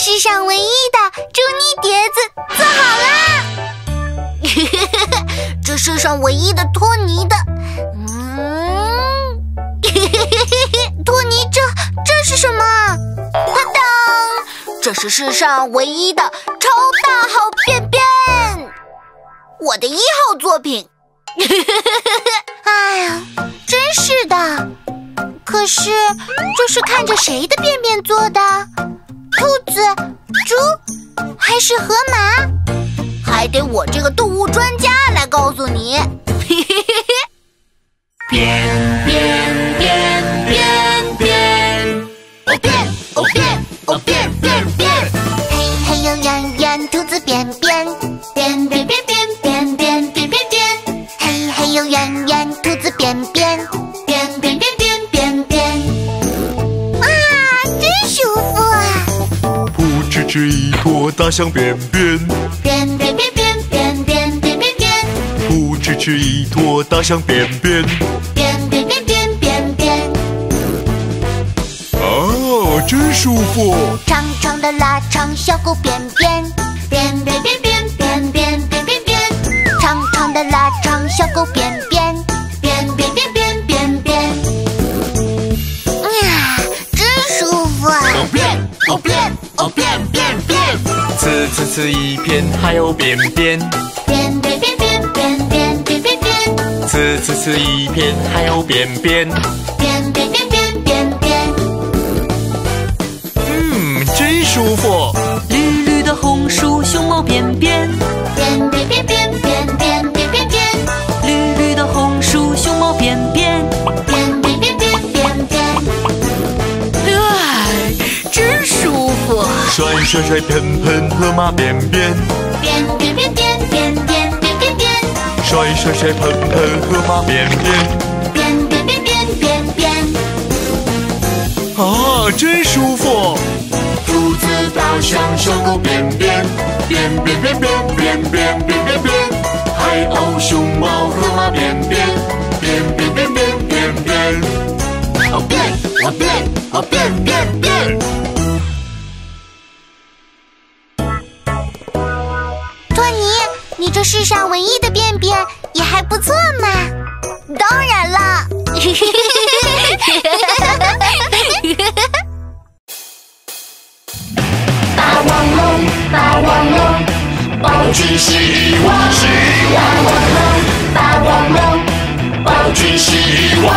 世上唯一的祝你碟子做好啦！这世上唯一的托尼的，托尼这是什么？啪当！这是世上唯一的超大号便便，我的1号作品。哎呀，真是的。可是这是看着谁的便便做的？兔子、猪还是河马？还得我这个动物专家来告诉你。便便便便便，哦便哦便哦便便便，嘿嘿呦圆圆兔子便便，便便便便便便便便便，嘿嘿呦圆圆兔子便便，便便便便便便。啊，真舒服啊！ 噗嗤嗤一坨大象便便， 便便便便便便便便便， 噗嗤嗤一坨大象便便， 便便便便便便。 哦，真舒服。 长长的腊肠小狗便便，便便便便便便便便便，长长的腊肠小狗便便，便便便便便便。呀，真舒服啊！ 哦便哦便哦便便便，呲呲呲一片还有便便， 便便便便便便便便便， 呲呲呲一片还有便便， 便便便便便便。 真舒服。 绿绿的红薯熊猫便便， 便便便便便便便便便， 绿绿的红薯熊猫便便， 便便便便便便。 哎，真舒服。 甩甩甩喷喷河马便便， 便便便便便便便便便， 甩甩甩喷喷河马便便， 便便便便便便。 啊，真舒服。 兔子、大象、小狗便便，便便便便便便便便便，海鸥、熊猫、河马便便，便便便便便便，哦便哦便哦便便便。 托尼，你这世上唯一的便便也还不错嘛。当然啦。 霸王龙，霸王龙，暴君希望，希望。霸王龙，暴君希望。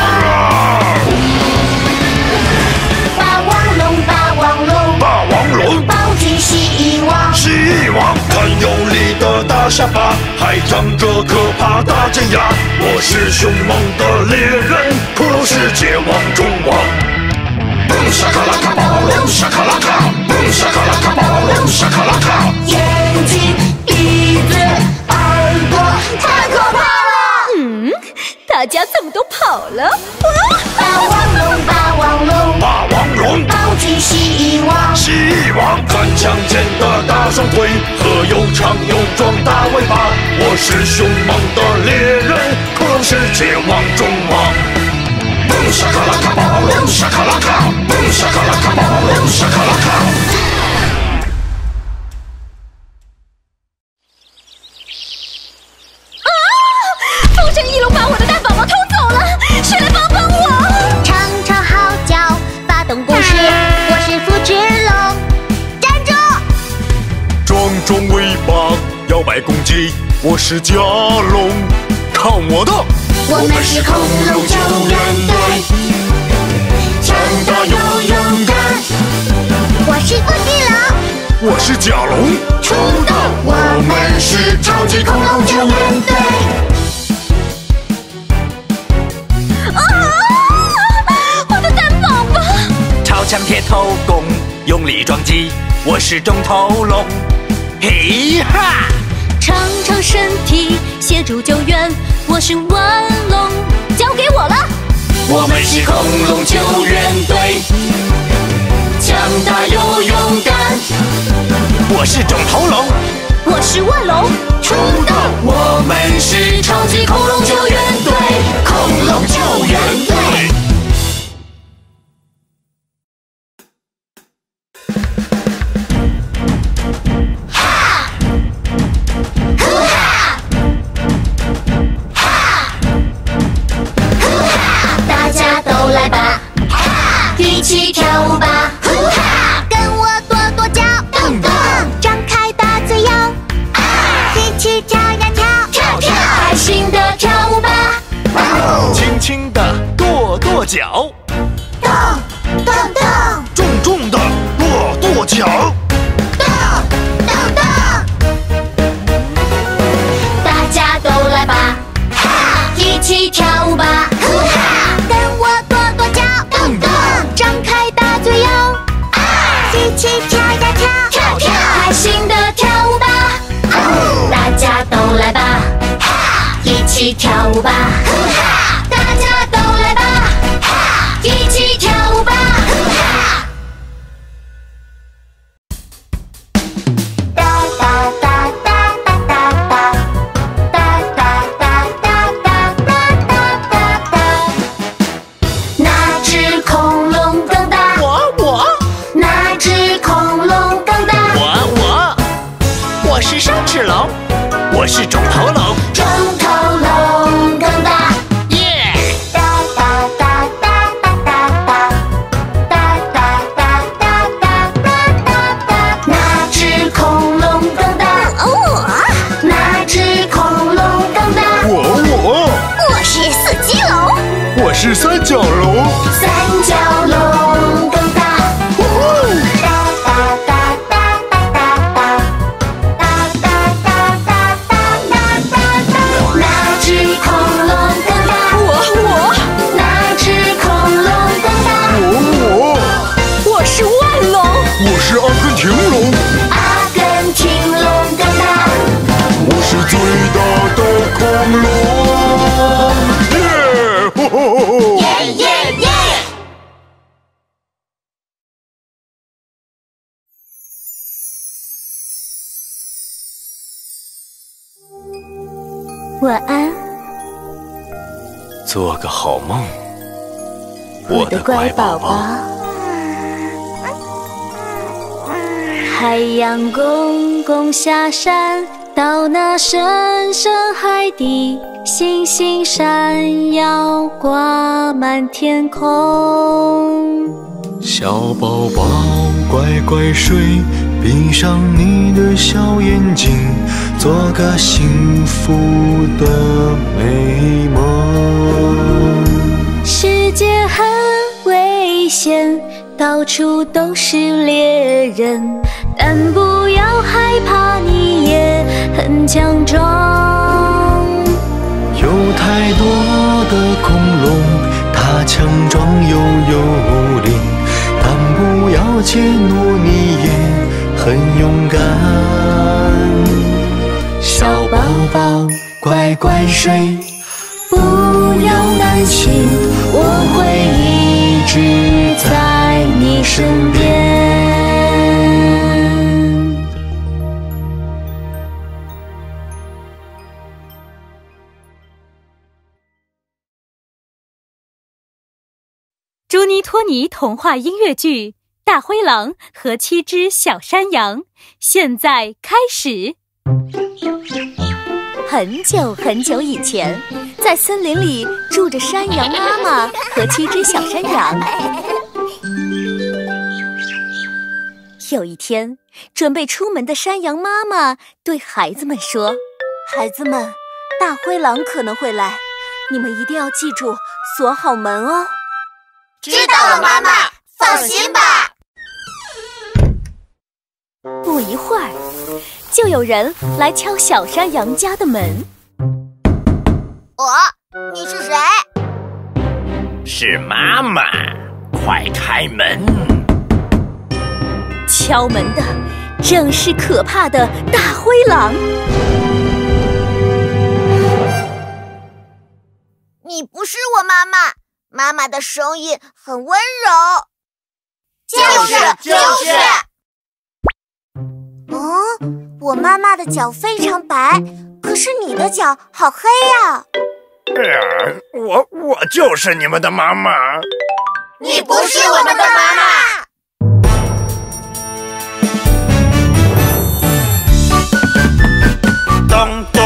霸王龙，霸王龙， 霸王龙， 暴君希望， 希望。看有力的大下巴，还长着可怕大尖牙。我是凶猛的猎人，恐龙世界王中王。蹦沙卡拉卡，暴龙沙卡拉卡，蹦沙卡拉卡，暴龙沙卡拉卡。 眼睛、鼻子、耳朵，太可怕了！ 大家怎么都跑了？ 霸王龙，霸王龙， 霸王龙， 暴君希望， 希望。看强健的大双腿和又长又壮大尾巴。我是凶猛的猎人，恐龙世界王中王。蹦沙卡拉卡，暴龙沙卡拉卡，蹦沙卡拉卡，暴龙沙卡拉卡。 风神翼龙把我的蛋宝宝偷走了，谁来帮帮我？ 长长号角发动攻势，我是复制龙，站住！ 壮壮尾巴摇摆攻击，我是甲龙，看我的！ 我们是恐龙救援队，强大又勇敢。 我是复制龙， 我是甲龙， 出动！我们是超级恐龙救援队。 我的蛋宝宝！ 超强铁头功，用力撞击，我是中头龙，嘿哈！ 长长身体协助救援，我是腕龙，交给我了。 我们是恐龙救援队，强大又勇敢。 我是肿头龙， 我是腕龙， 出动！我们是超级恐龙救援队，恐龙救援队。 脚， 咚咚咚， 重重的骆驼脚， 咚咚咚，大家都来吧，哈，一起跳舞吧，呼哈，跟我跺跺脚，咚咚，张开大嘴摇，啊，一起跳呀跳，跳跳，开心的跳舞吧，大家都来吧，哈，一起跳舞吧，呼哈，大家都来吧，哈，一起跳舞吧，呼哈。哪只恐龙更大？ 我， 哪只恐龙更大？ 我是双翅龙，我是肿头龙， 肿头龙更大。 耶！ 哪只恐龙更大？哪只恐龙更大？ 我是四肌龙， 我是三角龙， 三角龙更大。哪只恐龙更大？哪只恐龙更大？ 我是腕龙， 我是阿根廷龙， 阿根廷龙更大。 我是最大的恐龙，耶！吼吼吼！ 耶耶耶！ 晚安， 做个好梦， 我的乖宝宝。海洋公公下山，到那深深海底，星星闪耀，挂满天空。 小宝宝乖乖睡，闭上你的小眼睛，做个幸福的美梦。 世界很危险，到处都是猎人，但不要害怕，你也很强壮。 有太多的恐龙，它强壮又有力，但不要怯懦，你也很勇敢。小宝宝乖乖睡，不要担心，我会一直在你身边。 朱尼托尼童话音乐剧《大灰狼和7只小山羊》现在开始。很久很久以前，在森林里住着山羊妈妈和7只小山羊。有一天，准备出门的山羊妈妈对孩子们说：“孩子们，大灰狼可能会来，你们一定要记住锁好门哦。” 知道了，妈妈，放心吧。 不一会儿，就有人来敲小山羊家的门。 你是谁？ 是妈妈，快开门！ 敲门的正是可怕的大灰狼。 你不是我妈妈，妈妈的声音很温柔。就是。我妈妈的脚非常白，可是你的脚好黑呀。 我就是你们的妈妈。 你不是我们的妈妈。 咚咚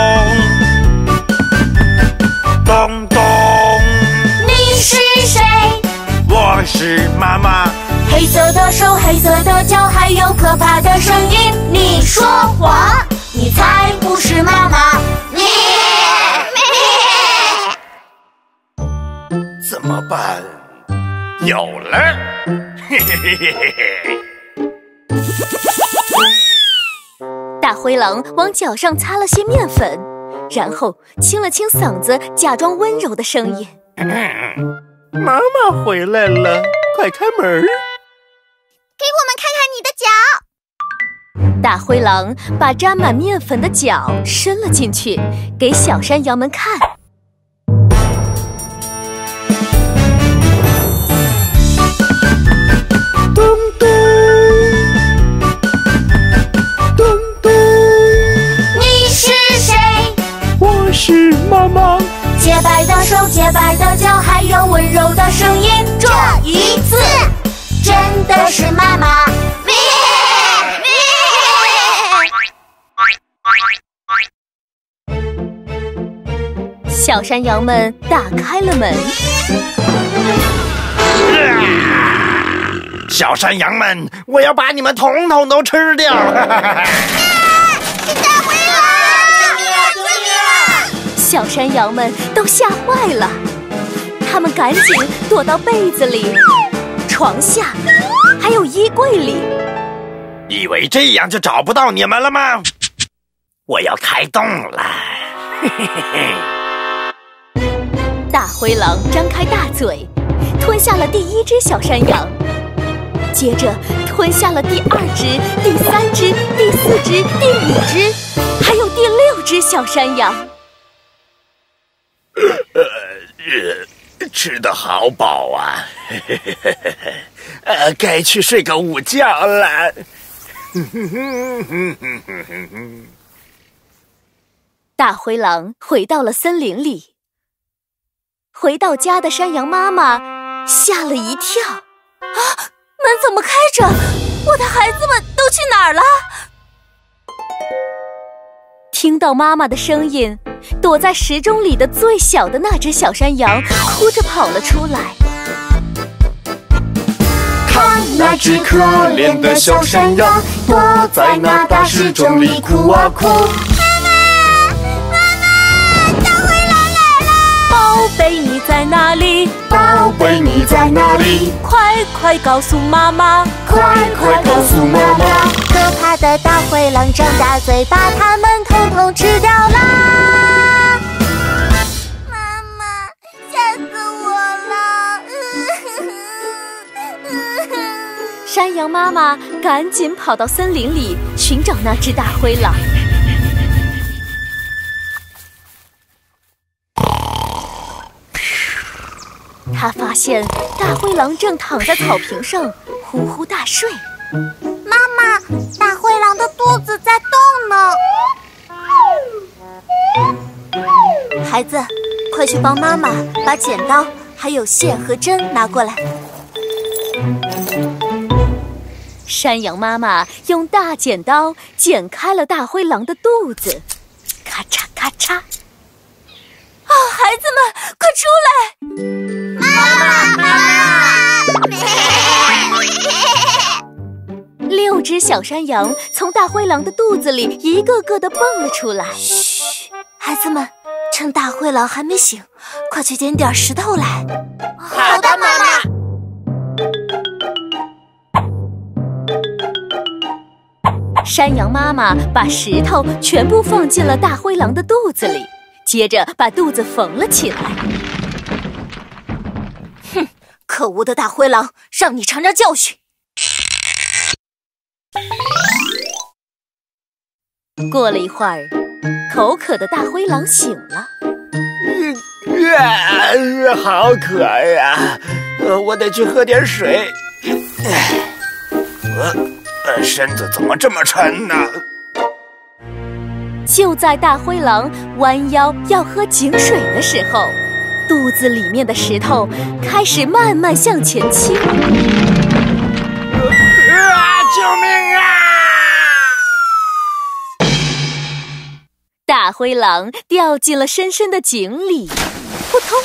咚咚， 你是谁？ 我是妈妈。 黑色的手，黑色的脚，还有可怕的声音。你说谎，你才不是妈妈。 怎么办？有了！嘿嘿嘿嘿嘿嘿！ 大灰狼往脚上擦了些面粉，然后清了清嗓子，假装温柔的声音：“ 妈妈回来了，快开门！ 给我们看看你的脚。” 大灰狼把沾满面粉的脚伸了进去，给小山羊们看。 咚咚咚咚， 你是谁？ 我是妈妈。 洁白的手，洁白的脚，还有温柔的声音。这一次，真的是妈妈。 小山羊们打开了门。 小山羊们，我要把你们统统都吃掉！ 是大灰狼！救命啊！救命啊！ 小山羊们都吓坏了，他们赶紧躲到被子里、床下，还有衣柜里。 以为这样就找不到你们了吗？我要开动了！嘿嘿嘿嘿。 大灰狼张开大嘴，吞下了第一只小山羊，接着吞下了第2只、第3只、第4只、第5只，还有第6只小山羊。 吃得好饱啊！该去睡个午觉了。 大灰狼回到了森林里。回到家的山羊妈妈吓了一跳，啊，门怎么开着？我的孩子们都去哪儿了？听到妈妈的声音，躲在时钟里的最小的那只小山羊哭着跑了出来。 看那只可怜的小山羊，躲在那大时钟里哭啊哭。 宝贝，你在哪里？ 宝贝，你在哪里？ 快快告诉妈妈！ 快快告诉妈妈！ 可怕的大灰狼张大嘴，把它们统统吃掉啦！妈妈，吓死我了！ 山羊妈妈赶紧跑到森林里寻找那只大灰狼。他发现大灰狼正躺在草坪上呼呼大睡。 妈妈，大灰狼的肚子在动呢。 孩子，快去帮妈妈把剪刀、还有线和针拿过来。山羊妈妈用大剪刀剪开了大灰狼的肚子，咔嚓咔嚓。啊，孩子们，快出来！ 妈妈 ！6只小山羊从大灰狼的肚子里一个个的蹦了出来。嘘，孩子们，趁大灰狼还没醒，快去捡点石头来。 好的，妈妈。 山羊妈妈把石头全部放进了大灰狼的肚子里，接着把肚子缝了起来。哼，可恶的大灰狼，让你尝尝教训！过了一会儿，口渴的大灰狼醒了。 好渴呀！我得去喝点水。身子怎么这么沉呢？ 就在大灰狼弯腰要喝井水的时候，肚子里面的石头开始慢慢向前倾。 救命啊！ 大灰狼掉进了深深的井里，扑通！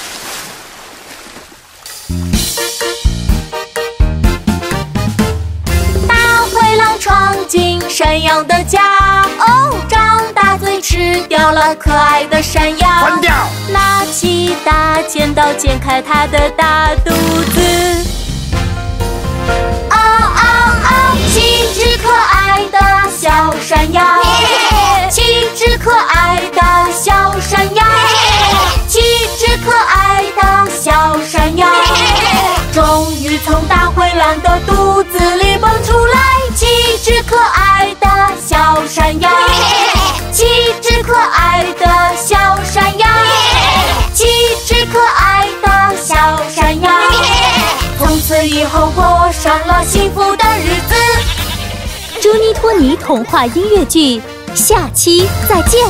大灰狼闯进山羊的家，哦，张大嘴吃掉了可爱的山羊。 关掉！ 拿起大剪刀，剪开它的大肚子。嗷嗷嗷，7只可爱的小山羊，7只可爱的小山羊，7只可爱的小山羊，终于从大灰狼的肚子里蹦出来。7只可爱的小山羊，7只可爱的小山羊，7只可爱的小山羊，从此以后过上了幸福的日子。朱尼托尼童话音乐剧，下期再见。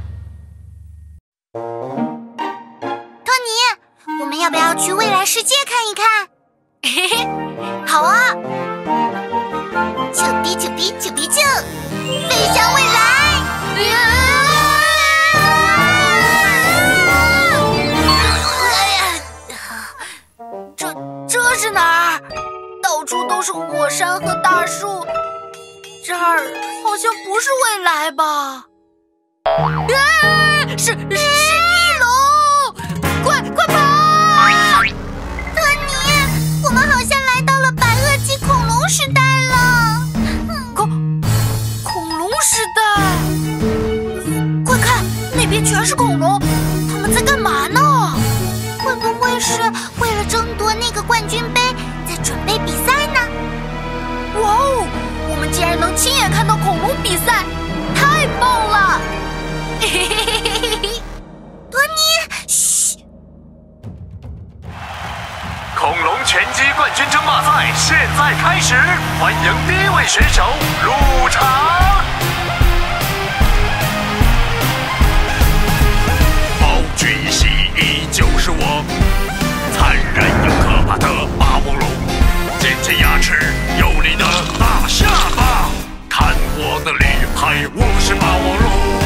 托尼，我们要不要去未来世界看一看？嘿嘿，好啊！丘比丘比丘比丘，飞向未来！ 这是哪儿？到处都是火山和大树，这儿好像不是未来吧？是翼龙！快跑！ 托尼，我们好像来到了白垩纪恐龙时代了。 恐龙时代？快看，那边全是恐龙，他们在干嘛呢？ 会不会是为了争夺那个冠军杯，在准备比赛呢？ 哇哦，我们竟然能亲眼看到恐龙比赛，太棒了！嘿嘿嘿嘿嘿嘿， 托尼，嘘！ 恐龙拳击冠军争霸赛现在开始，欢迎第一位选手入场。暴君蜥蜴就是我，残忍又可怕的霸王龙，尖尖牙齿，有力的大下巴，看我的厉害，我是霸王龙。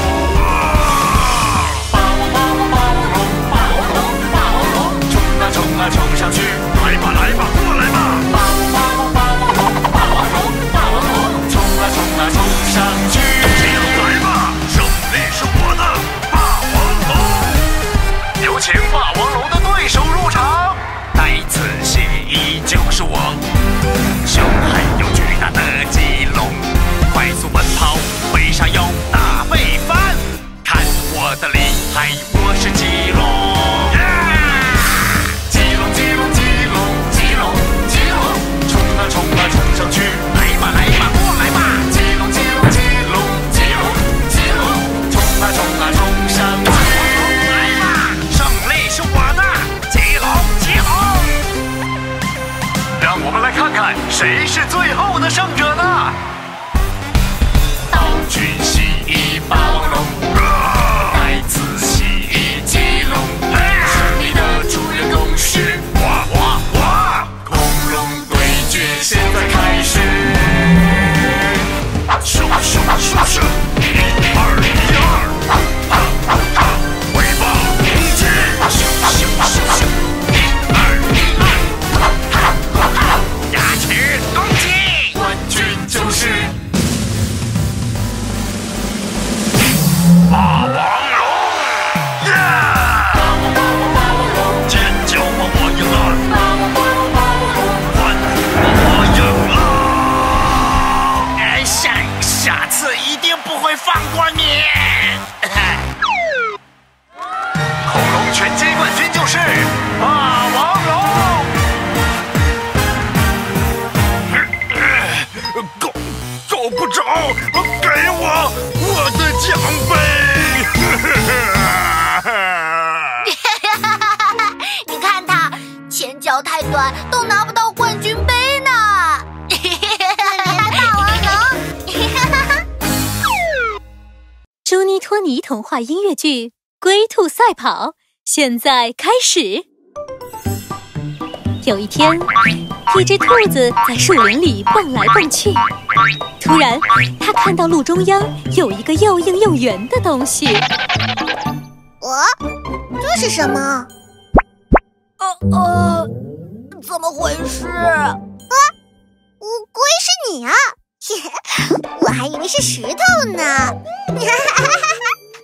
冲啊冲上去，来吧来吧，过来吧！霸王龙，冲啊冲上去，来吧，胜利是我的，霸王龙！有请霸王龙的对手入场，带刺蜥蜴就是我，凶狠又巨大的棘龙，快速奔跑，背上有大背帆，看我的厉害，我是棘龙。冲上去，来吧来吧，过来吧！棘龙，冲啊冲上去，来吧，胜利是我的！棘龙，让我们来看看谁是最后的胜者呢？暴君蜥蜴霸王龙，带刺蜥蜴棘龙，胜利的主人公是我。恐龙对决现在开始，咻咻咻咻，1、2、1、2，尾巴攻击，咻咻咻咻，1、2、1、2，牙齿攻击，冠军就是霸王龙，耶！霸王龙，尖叫吧，我赢了！下次一定不会放过你！恐龙拳击冠军就是霸王龙！够不着，给我的奖杯！你看他前脚太短，都拿不到冠军杯呢。 朱尼托尼童话音乐剧《龟兔赛跑》现在开始。有一天，一只兔子在树林里蹦来蹦去，突然，它看到路中央有一个又硬又圆的东西。 这是什么？ 怎么回事？ 乌龟是你啊！我还以为是石头呢。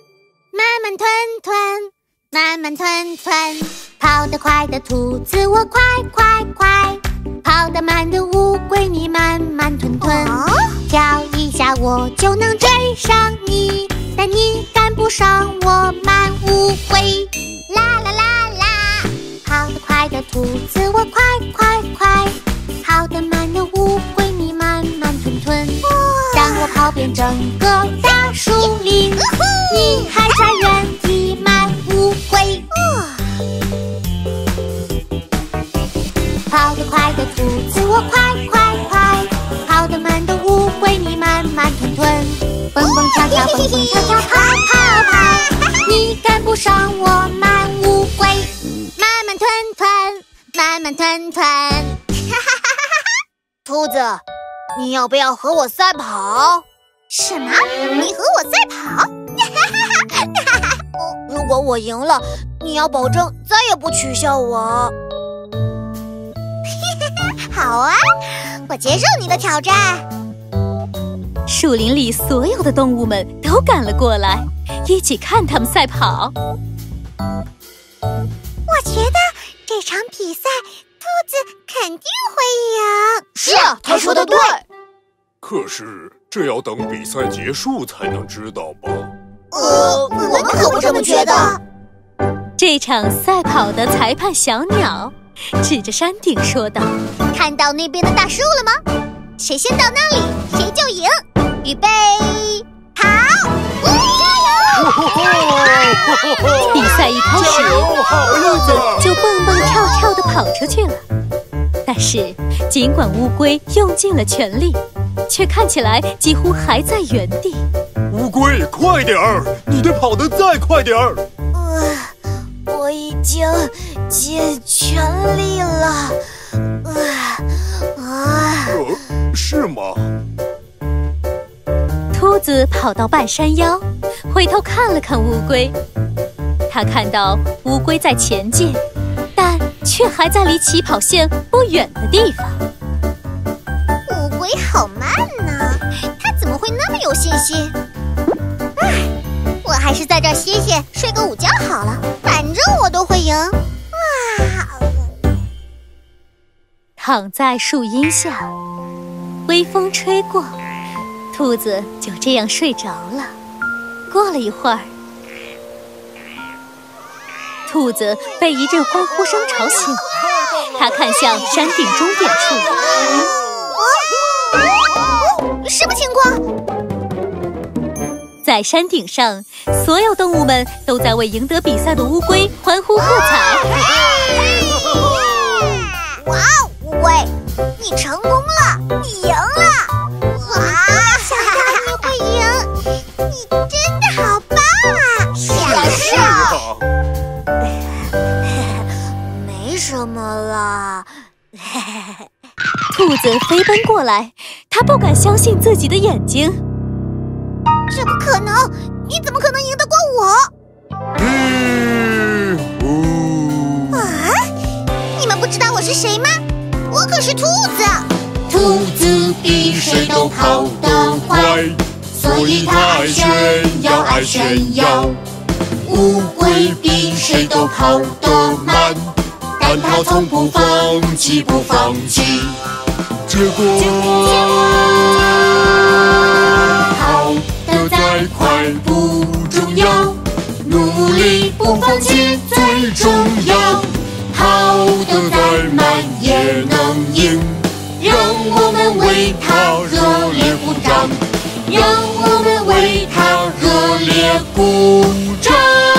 慢吞吞。跑得快的兔子我快快快，跑得慢的乌龟你慢慢吞吞。跳一下我就能追上你，但你赶不上我慢乌龟。啦啦啦啦，跑得快的兔子我快快快，跑得慢的乌龟你慢慢吞吞。当我跑遍整个大树林，你还在原地慢乌龟。跑得快的兔子我快快快，跑得慢的乌龟你慢慢吞吞。蹦蹦跳跳蹦蹦跳跳跑跑跑，你赶不上我慢乌龟。慢慢吞吞，慢慢吞吞。 兔子，你要不要和我赛跑？ 什么？你和我赛跑？ 如果我赢了，你要保证再也不取笑我。 好啊，我接受你的挑战。 树林里所有的动物们都赶了过来，一起看他们赛跑。 我觉得这场比赛兔子肯定会赢。 是啊，他说的对。 可是这要等比赛结束才能知道吧？ 我们可不这么觉得。 这场赛跑的裁判小鸟指着山顶说道：“ 看到那边的大树了吗？谁先到那里，谁就赢。预备，跑！加油！ 比赛一开始，兔子就蹦蹦跳跳地跑出去了。但是，尽管乌龟用尽了全力，却看起来几乎还在原地。 乌龟，快点儿！你得跑得再快点儿！ 我已经尽全力了。 是吗？ 兔子跑到半山腰，回头看了看乌龟。他看到乌龟在前进，但却还在离起跑线不远的地方。 乌龟好慢呢，它怎么会那么有信心？我还是在这儿歇歇，睡个午觉好了，反正我都会赢。 躺在树荫下，微风吹过，兔子就这样睡着了。过了一会儿，兔子被一阵欢呼声吵醒，它看向山顶终点处。 什么情况？ 在山顶上，所有动物们都在为赢得比赛的乌龟欢呼喝彩。 哇哦，乌龟，你成功了，你赢了！哇，想到你会赢，你真的好棒啊！ 是啊，没什么啦。 兔子飞奔过来，它不敢相信自己的眼睛。 这不可能！你怎么可能赢得过我？你们不知道我是谁吗？我可是兔子。 兔子比谁都跑得快，所以它爱炫耀，爱炫耀。乌龟比谁都跑得慢，但它从不放弃，不放弃。结果跑得再快不重要，努力不放弃最重要。跑得再慢也能赢，让我们为它热烈鼓掌，让我们为它热烈鼓掌。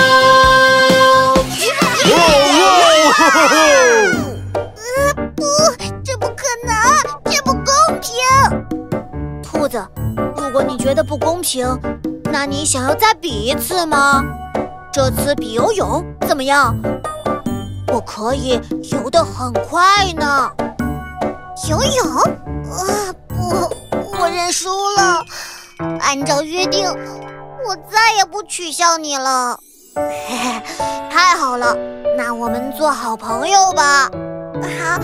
不，这不可能，这不公平。 兔子，如果你觉得不公平，那你想要再比一次吗？这次比游泳怎么样？我可以游得很快呢。 游泳？不，我认输了。按照约定，我再也不取笑你了。 太好了，那我们做好朋友吧。 好。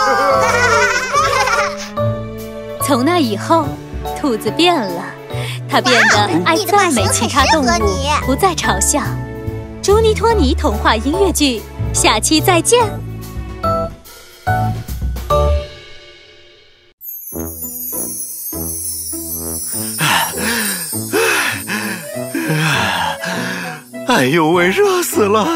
从那以后，兔子变了， 他变得爱赞美其他动物，不再嘲笑。朱尼托尼童话音乐剧，下期再见。 哎呦喂，热死了！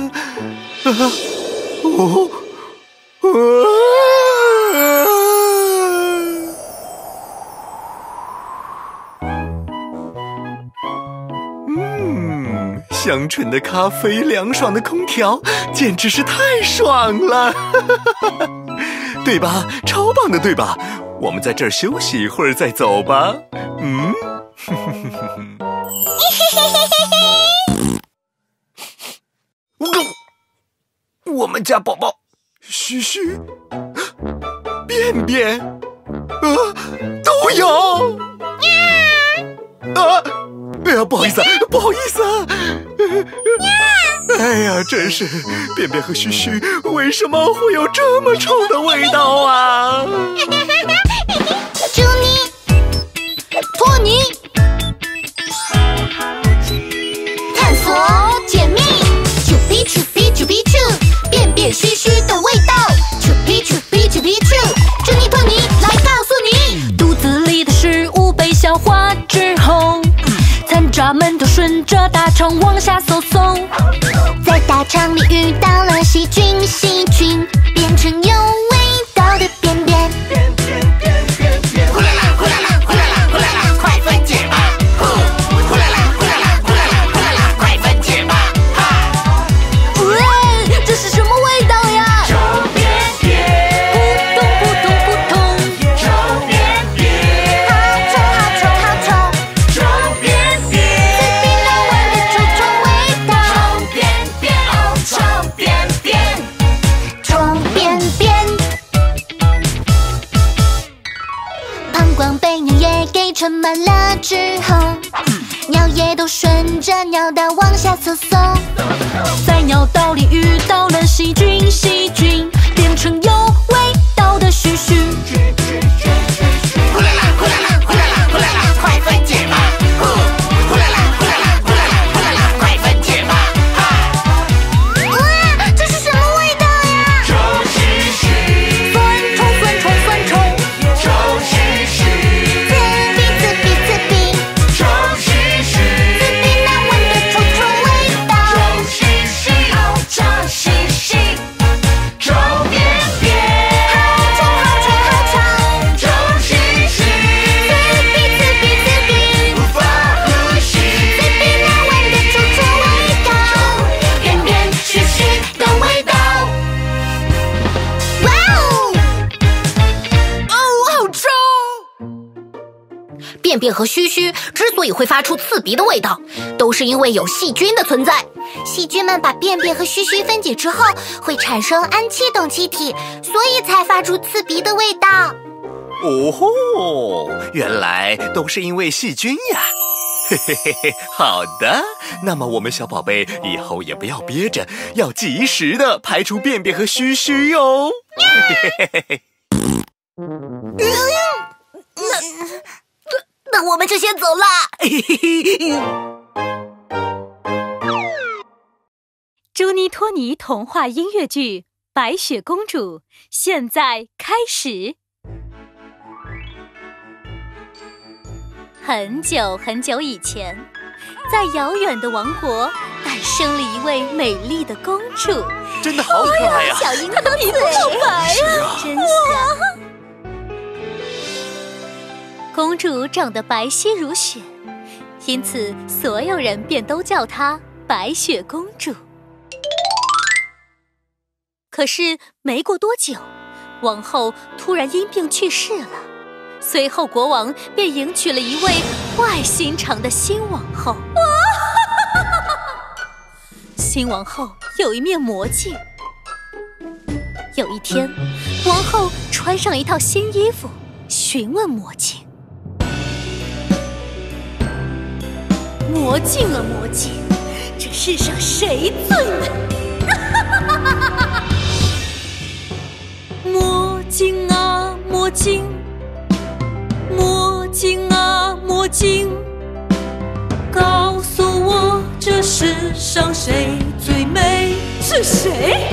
香醇的咖啡，凉爽的空调，简直是太爽了，对吧？超棒的，对吧？我们在这儿休息一会儿再走吧。我们家宝宝嘘嘘、便便都有。哎呀，不好意思，不好意思啊！哎呀，真是便便和嘘嘘，为什么会有这么臭的味道啊？ 朱尼托尼，探索解密，啾皮啾皮啾皮啾，便便嘘嘘的味道，啾皮啾皮啾皮啾，朱尼托尼来告诉你， 肚子里的食物被消化之后，残渣们都顺着大肠往下搜搜， 在大肠里遇到了细菌，细菌变成有味道的便便。 呼啦啦呼啦啦呼啦啦呼啦啦，快分解吧！呼啦啦呼啦啦呼啦啦呼啦啦，快分解吧！ 喂，这是什么味道呀？ 臭便便， 扑通扑通扑通， 臭便便， 好臭好臭好臭， 臭便便， 刺鼻难闻的臭臭味道， 臭便便哦，臭便便， 臭便便。膀胱被尿液给盛满了之后，尿液都顺着尿道往下搜搜， 在尿道里遇到了细菌，细菌变成有味道的嘘嘘。 呼啦啦呼啦啦呼啦啦呼啦啦，快分解吧！呼啦啦呼啦啦呼啦啦呼啦啦，快分解吧！ 哇，这是什么味道呀？ 臭兮兮， 酸臭酸臭酸臭， 臭兮兮， 刺鼻刺鼻刺鼻， 臭兮兮， 刺鼻难闻的臭臭味道， 臭兮兮哦，臭兮兮，臭便便， 好臭好臭好臭， 臭兮兮， 刺鼻刺鼻刺鼻， 无法呼吸， 刺鼻难闻的臭臭味道， 便便兮兮的味道。 哇哦！ 好臭！ 便便和嘘嘘之所以会发出刺鼻的味道，都是因为有细菌的存在。 细菌们把便便和嘘嘘分解之后，会产生氨气等气体，所以才发出刺鼻的味道。 哦吼，原来都是因为细菌呀！嘿嘿嘿嘿，好的，那么我们小宝贝以后也不要憋着，要及时的排出便便和嘘嘘哟。嘿嘿嘿嘿。 那我们就先走啦。 朱尼托尼童话音乐剧《白雪公主》现在开始。很久很久以前，在遥远的王国诞生了一位美丽的公主。 真的好可爱呀！ 小樱她的皮肤好白啊！ 真香。 公主长得白皙如雪，因此所有人便都叫她白雪公主。可是没过多久，王后突然因病去世了，随后国王便迎娶了一位坏心肠的新王后。新王后有一面魔镜。有一天，王后穿上一套新衣服，询问魔镜：魔镜啊魔镜，这世上谁最美？魔镜啊魔镜，魔镜啊魔镜， 世上谁最美？是谁？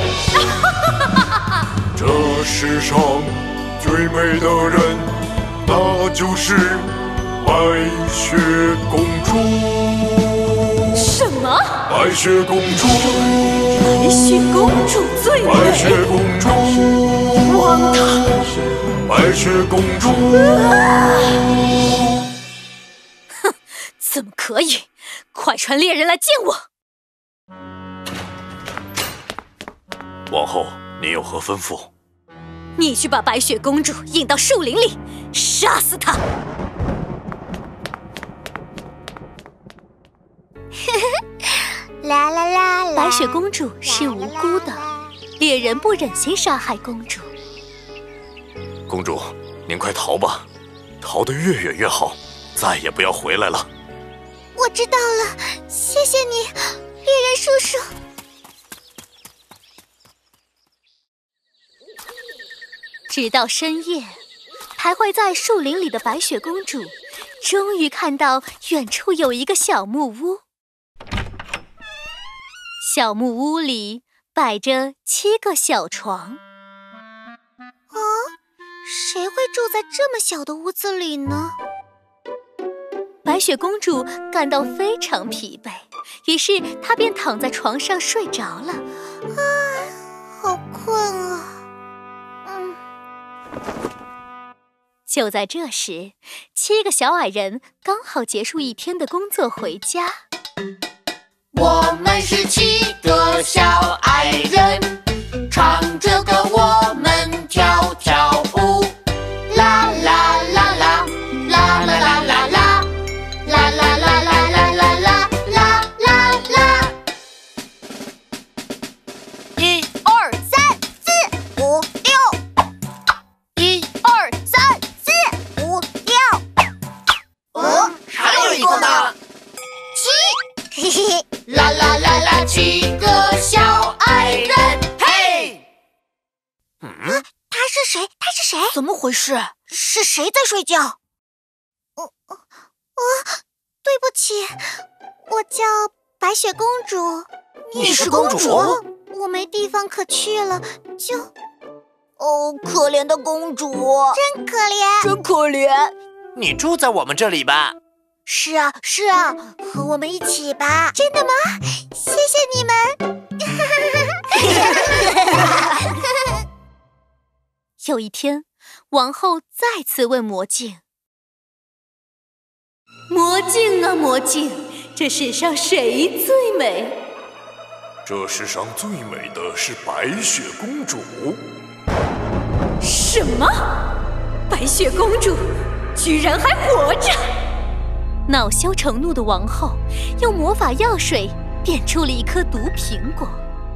这世上最美的人，那就是白雪公主。 什么？ 白雪公主， 白雪公主最美。 白雪公主， 荒唐！ 白雪公主。 哼，怎么可以？快传猎人来见我！ 王后，您有何吩咐？ 你去把白雪公主引到树林里，杀死她！ 啦啦啦啦！ 白雪公主是无辜的，猎人不忍心杀害公主。 公主，您快逃吧，逃得越远越好，再也不要回来了。 我知道了，谢谢你，猎人叔叔。 直到深夜，徘徊在树林里的白雪公主，终于看到远处有一个小木屋。小木屋里摆着7个小床。 哦，谁会住在这么小的屋子里呢？ 白雪公主感到非常疲惫，于是她便躺在床上睡着了。 好困啊！ 就在这时，7个小矮人刚好结束一天的工作回家。 我们是7个小矮人，唱着歌我们跳跳舞，啦啦啦啦，啦啦啦啦啦，啦啦啦啦啦啦啦啦啦啦。1、2、3、4、5、6。1、2、3、4、5、6。还有一个呢。7，嘿嘿嘿。啦啦啦啦，7个小矮人，嘿！ 他是谁？他是谁？ 怎么回事？ 是谁在睡觉？对不起，我叫白雪公主。 你是公主？ 我没地方可去了，就……哦，可怜的公主，真可怜， 真可怜。 你住在我们这里吧？ 是啊，是啊，和我们一起吧。真的吗？谢谢你们。 有一天，王后再次问魔镜：“魔镜啊，魔镜，这世上谁最美？” 这世上最美的是白雪公主。 什么？白雪公主居然还活着！ 恼羞成怒的王后用魔法药水变出了一颗毒苹果。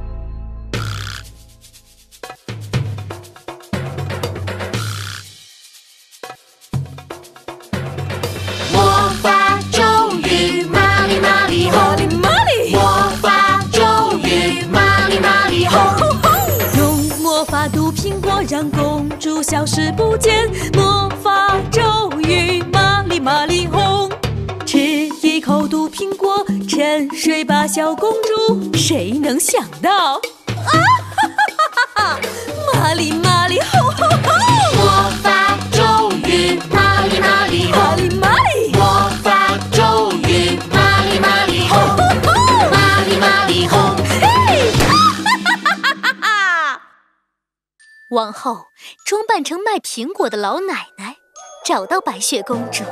魔法咒语，玛丽玛丽吼， 玛丽！ 魔法咒语，玛丽玛丽吼。 用魔法毒苹果让公主消失不见，魔法咒语，玛丽玛丽吼。吃一口毒苹果，沉睡吧，小公主。谁能想到？啊哈哈哈哈！玛丽玛丽吼吼吼！ 魔法咒语，玛丽玛丽吼， 玛丽玛丽！ 魔法咒语，玛丽玛丽吼，玛丽玛丽吼！ 嘿！哈哈哈哈！ 王后装扮成卖苹果的老奶奶，找到白雪公主。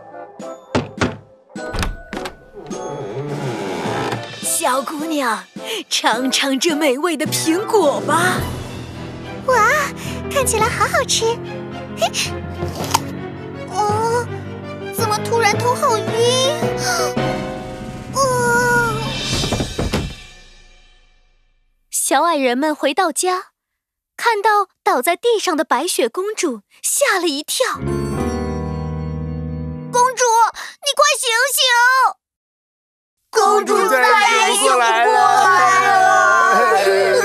小姑娘，尝尝这美味的苹果吧！ 哇，看起来好好吃。嘿，哦，怎么突然头好晕？ 小矮人们回到家，看到倒在地上的白雪公主，吓了一跳。 公主，你快醒醒！公主再也醒不过来了。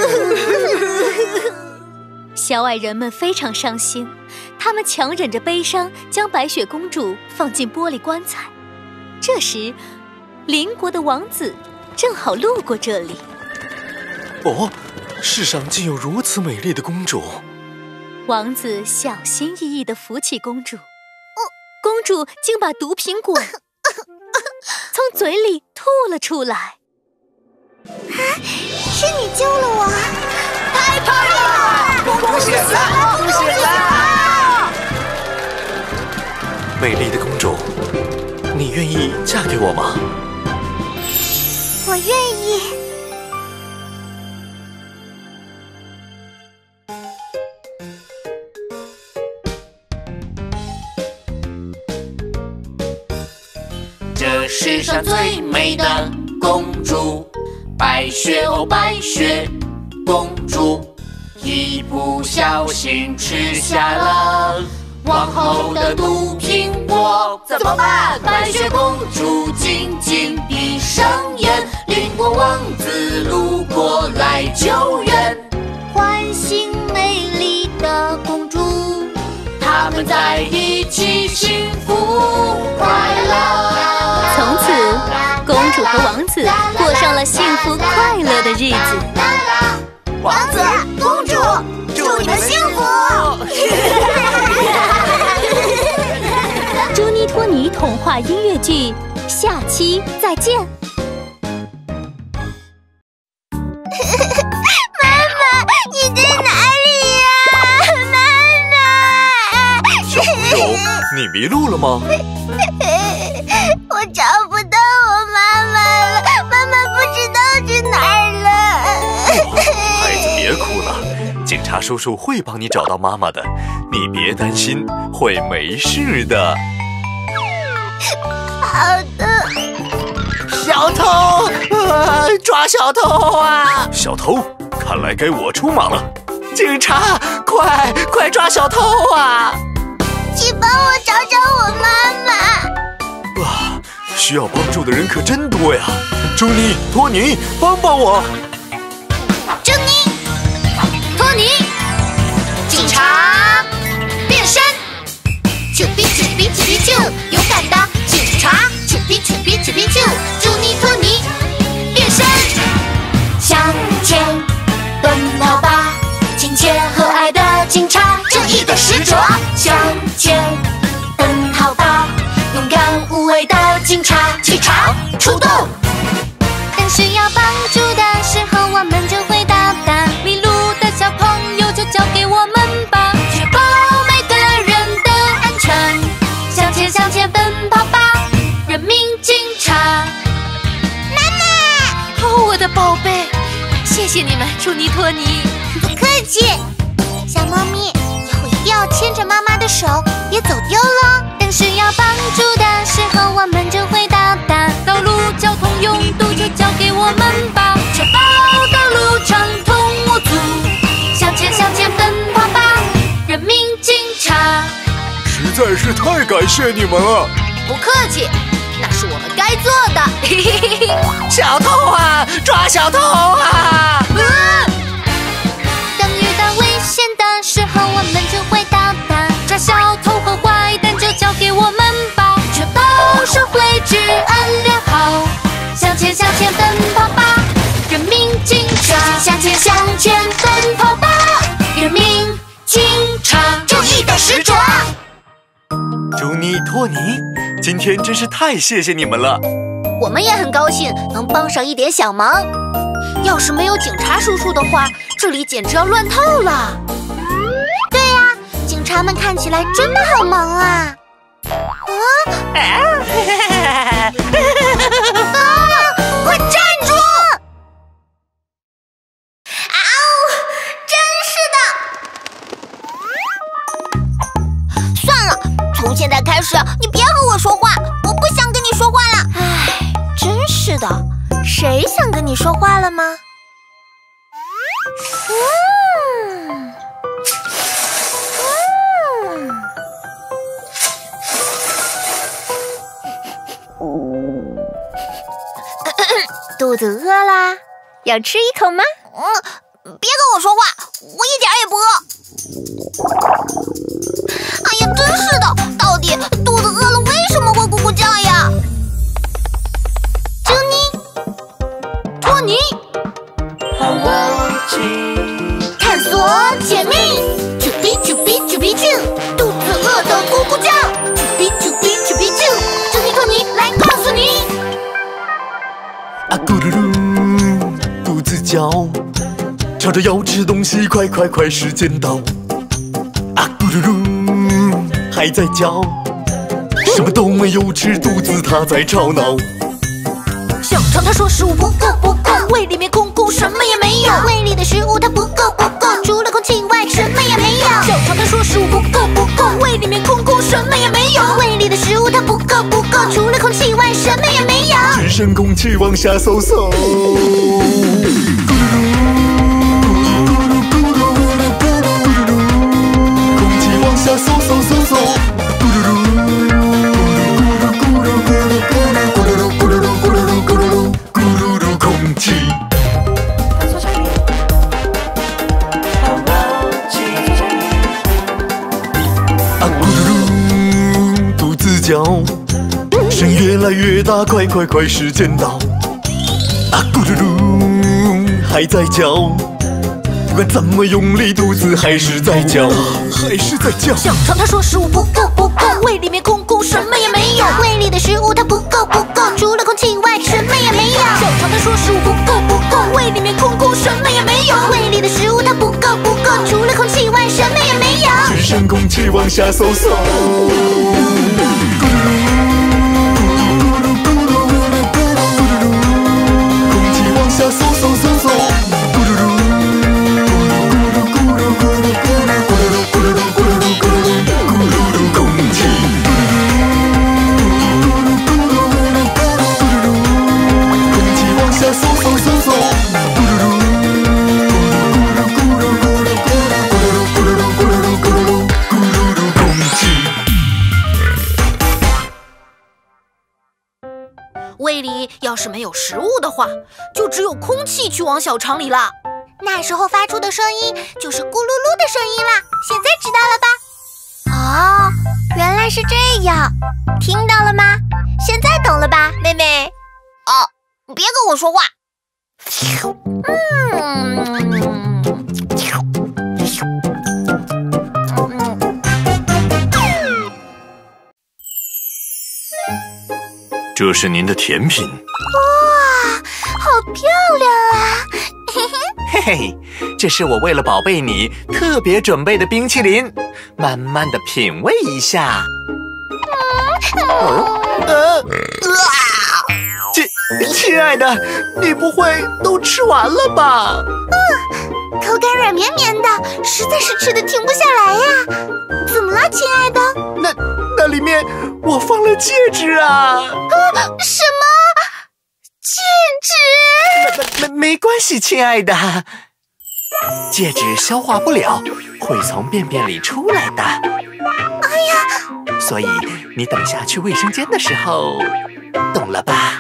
小矮人们非常伤心，他们强忍着悲伤，将白雪公主放进玻璃棺材。这时，邻国的王子正好路过这里。 哦，世上竟有如此美丽的公主！ 王子小心翼翼地扶起公主，公主竟把毒苹果从嘴里吐了出来。 是你救了我！ 太棒了！恭喜了，恭喜了！ 美丽的公主，你愿意嫁给我吗？ 我愿意。 这世上最美的公主，白雪哦白雪公主，一不小心吃下了王后的毒苹果，怎么办？白雪公主紧紧闭上眼，邻国王子路过来救援， 唤醒美丽的公主， 他们在一起幸福快乐。 从此，公主和王子过上了幸福快乐的日子。 王子、公主，祝你们幸福！ 朱妮托尼童话音乐剧，下期再见。 妈妈，你在哪里呀？妈妈！ 小朋友，你迷路了吗？ 我找不到我妈妈了，妈妈不知道去哪儿了。 孩子别哭了，警察叔叔会帮你找到妈妈的，你别担心，会没事的。 好的。 小偷，抓小偷啊！ 小偷，看来该我出马了。 警察，快抓小偷啊！ 请帮我找找我妈妈。 哇，需要帮助的人可真多呀！朱妮、托尼，帮帮我！ 朱妮、托尼，警察变身，啾比啾比啾比啾，勇敢的警察，啾比啾比啾比啾，朱妮、托尼变身，向前奔跑吧，亲切和蔼的警察，正义的使者，向前奔跑吧，勇敢无畏的警察，气场出动。当需要帮助的时候，我们就会到达。迷路的小朋友就交给我们吧，确保每个人的安全。向前向前奔跑吧，人民警察。妈妈，哦，我的宝贝，谢谢你们，朱妮、托尼。 不客气。小猫咪，以后一定要牵着妈妈的手，别走丢了。 当需要帮助的时候，我们就会到达。道路交通拥堵就交给我们吧，确保道路畅通无阻。向前向前奔跑吧，人民警察。 实在是太感谢你们了。 不客气，那是我们该做的。嘿嘿嘿嘿。 小偷啊，抓小偷啊！ 当遇到危险的时候，我们就会到达。抓小偷和坏蛋就交给我们吧，确保社会治安良好。向前向前奔跑吧，人民警察。向前向前奔跑吧，人民警察。正义的使者。 朱妮、托尼，今天真是太谢谢你们了。 我们也很高兴能帮上一点小忙。要是没有警察叔叔的话，这里简直要乱透了。 对呀，警察们看起来真的好忙啊！快站住！啊呜！真是的！算了，从现在开始你别和我说话，我不想跟你说话了。唉，真是的，谁想跟你说话了吗？肚子饿啦，要吃一口吗？别跟我说话，我一点也不饿。哎呀，真是的，到底肚子饿了为什么会咕咕叫呀？朱妮， 叫，吵着要吃东西，快快快，时间到！啊咕噜噜，还在叫，什么都没有吃，肚子它在吵闹。 小肠它说食物不够不够，胃里面空空，什么也没有。 胃里的食物它不够不够，除了空气外什么也没有。 小肠它说食物不够不够，胃里面空空，什么也没有。 胃里的食物它不够不够，除了空气外什么也没有。 只剩空气往下嗖嗖。空气往下嗖嗖嗖嗖。声越来越大，快快快，时间到！啊咕噜噜，还在叫，不管怎么用力，肚子还是在叫，还是在叫。 小肠它说食物不够不够，胃里面空空，什么也没有。 胃里的食物它不够不够，除了空气外什么也没有。 小肠它说食物不够不够，胃里面空空，什么也没有。 胃里的食物它不够不够，除了空气外什么也没有。 只剩空气往下嗖嗖。下嗖嗖嗖嗖，咕噜噜，咕噜噜，咕噜噜，咕噜噜，咕噜噜，咕噜噜，咕噜噜，咕噜噜，咕噜噜，空气，空气往下嗖嗖嗖嗖，咕噜噜，咕噜噜，咕噜噜，咕噜噜，咕噜噜，咕噜噜，咕噜噜，咕噜噜，咕噜噜，咕噜噜，空气。 胃里要是没有食物的话，就只有空气去往小肠里了。 那时候发出的声音就是咕噜噜的声音啦。现在知道了吧？哦，原来是这样，听到了吗？现在懂了吧，妹妹？ 哦，别跟我说话。 这是您的甜品。 哇，好漂亮啊！ 嘿嘿，这是我为了宝贝你特别准备的冰淇淋，慢慢的品味一下。亲爱的，你不会都吃完了吧？ 口感软绵绵的，实在是吃得停不下来呀。怎么了，亲爱的？ 那里面我放了戒指啊！ 什么？戒指？ 没关系，亲爱的，戒指消化不了，会从便便里出来的。 哎呀！ 所以你等下去卫生间的时候，懂了吧？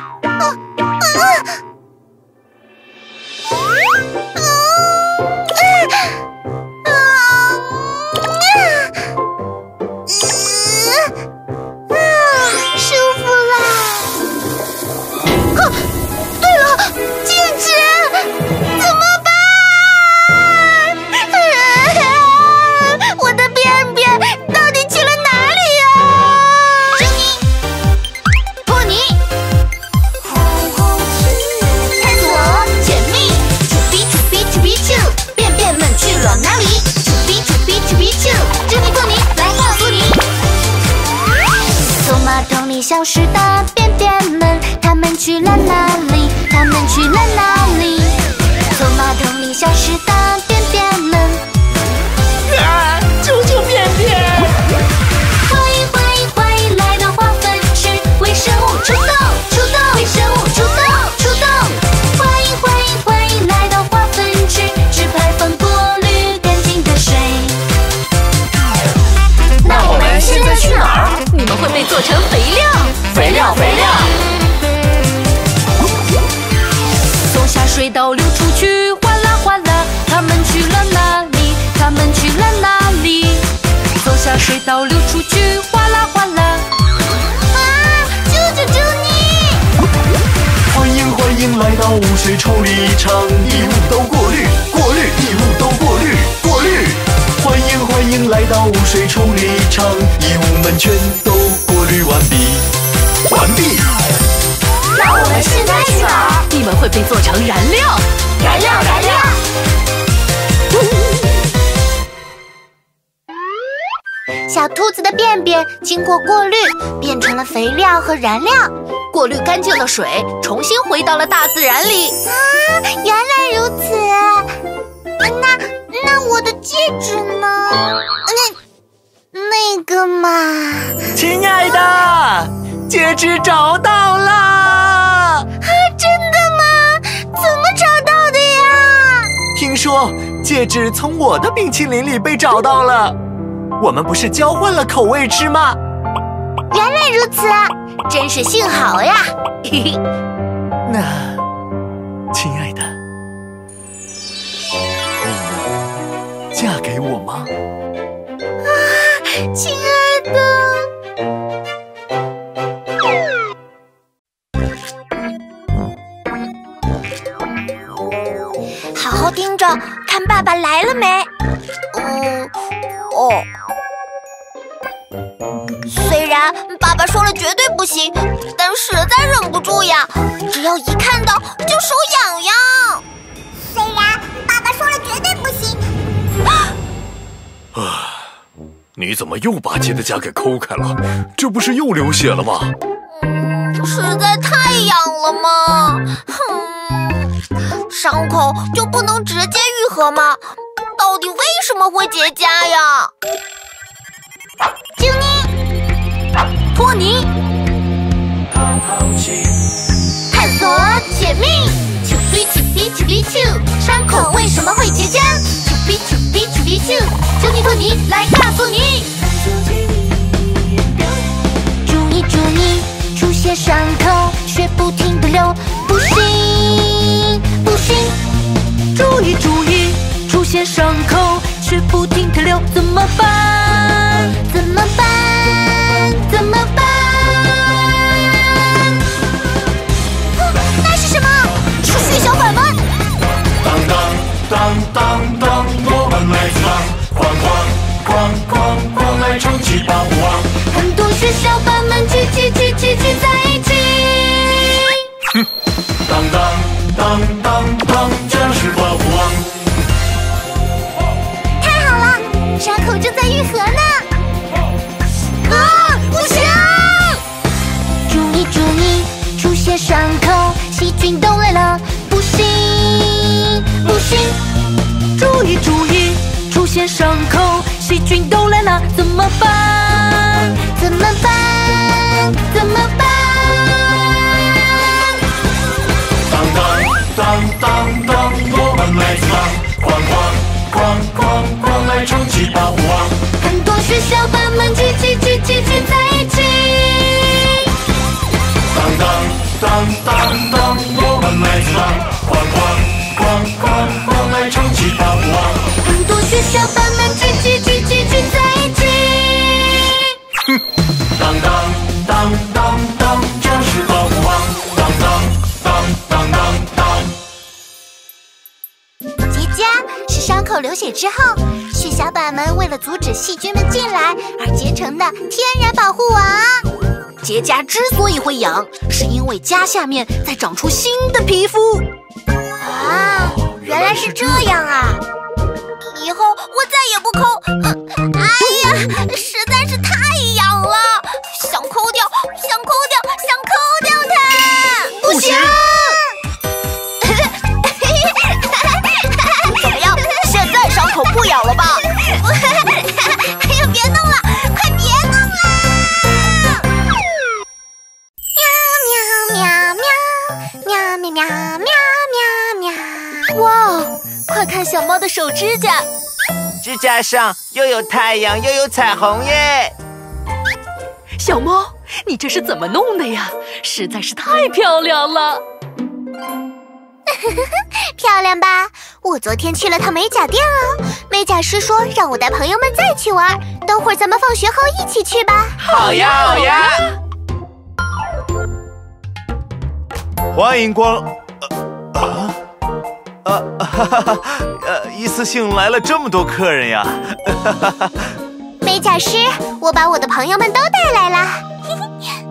消失的便便们，他们去了哪里？他们去了哪里？从马桶里消失的便便们， 啊！救救便便！ 欢迎欢迎欢迎来到化粪池，微生物出动出动，微生物出动出动。欢迎欢迎欢迎来到化粪池，只排放过滤干净的水。 那我们现在去哪儿？ 你们会被做成肥料。 肥料，肥料！ 从下水道流出去，哗啦哗啦，他们去了哪里？他们去了哪里？从下水道流出去，哗啦哗啦。 啊！救救救你！ 欢迎欢迎来到污水处理厂，异物都过滤过滤，异物都过滤过滤。欢迎欢迎来到污水处理厂，异物们全都过滤完毕。完毕。 那我们现在去哪儿？ 你们会被做成燃料。 燃料，燃料。 小兔子的便便经过过滤，变成了肥料和燃料。 过滤干净的水重新回到了大自然里。 啊，原来如此。那我的戒指呢？那个嘛。 亲爱的，戒指找到了！ 啊，真的吗？怎么找到的呀？ 听说戒指从我的冰淇淋里被找到了。我们不是交换了口味吃吗？ 原来如此啊，真是幸好呀！嘿嘿。 那，亲爱的，你能嫁给我吗？ 啊，亲爱的。好好盯着，看爸爸来了没？虽然爸爸说了绝对不行，但实在忍不住呀，只要一看到就手痒痒。虽然爸爸说了绝对不行， 你怎么又把姐的甲给抠开了？这不是又流血了吗？ 实在太痒了嘛。伤口就不能直接愈合吗？到底为什么会结痂呀？救命！ 托尼，探索解密。丘比丘比丘比丘，伤口为什么会结痂？丘比丘比丘比丘，求你托尼来告诉你。 注意，出现伤口却不停地流，不行不行。 注意，出现伤口却不停地流，怎么办？ 怎么办？怎么办？那是什么？是血小板吗？ 当当当当当，我们来自当，哐来撑起霸王。 很多血小板们聚在一起。 当当当当当，这是霸王。 太好了，伤口正在愈合呢。不行！注意，出现伤口，细菌都来了，不行不行。 注意，出现伤口，细菌都来了，怎么办？ 怎么办？怎么办？ 当当，我们来自当，哐来撑起霸王。 很多血小板们聚在一起。 当，我们来自当，哐来撑起霸王。 很多血小板们聚在一起。 当，这是霸王。当。 结痂是伤口流血之后，血小板们为了阻止细菌们进来而结成的天然保护网。 结痂之所以会痒，是因为痂下面在长出新的皮肤。 啊，原来是这样啊！以后我再也不抠。哎呀，实在是太痒了，想抠掉它！不行！ 怎么样？现在伤口不痒了吧？ 哎呀，别弄了，快别弄了！喵！ 哇，快看小猫的手指甲， 指甲上又有太阳又有彩虹耶！ 小猫，你这是怎么弄的呀？实在是太漂亮了！ 漂亮吧？我昨天去了趟美甲店哦，美甲师说让我带朋友们再去玩，等会儿咱们放学后一起去吧。 好呀！ 欢迎光，一次性来了这么多客人呀！ 美甲师，我把我的朋友们都带来了。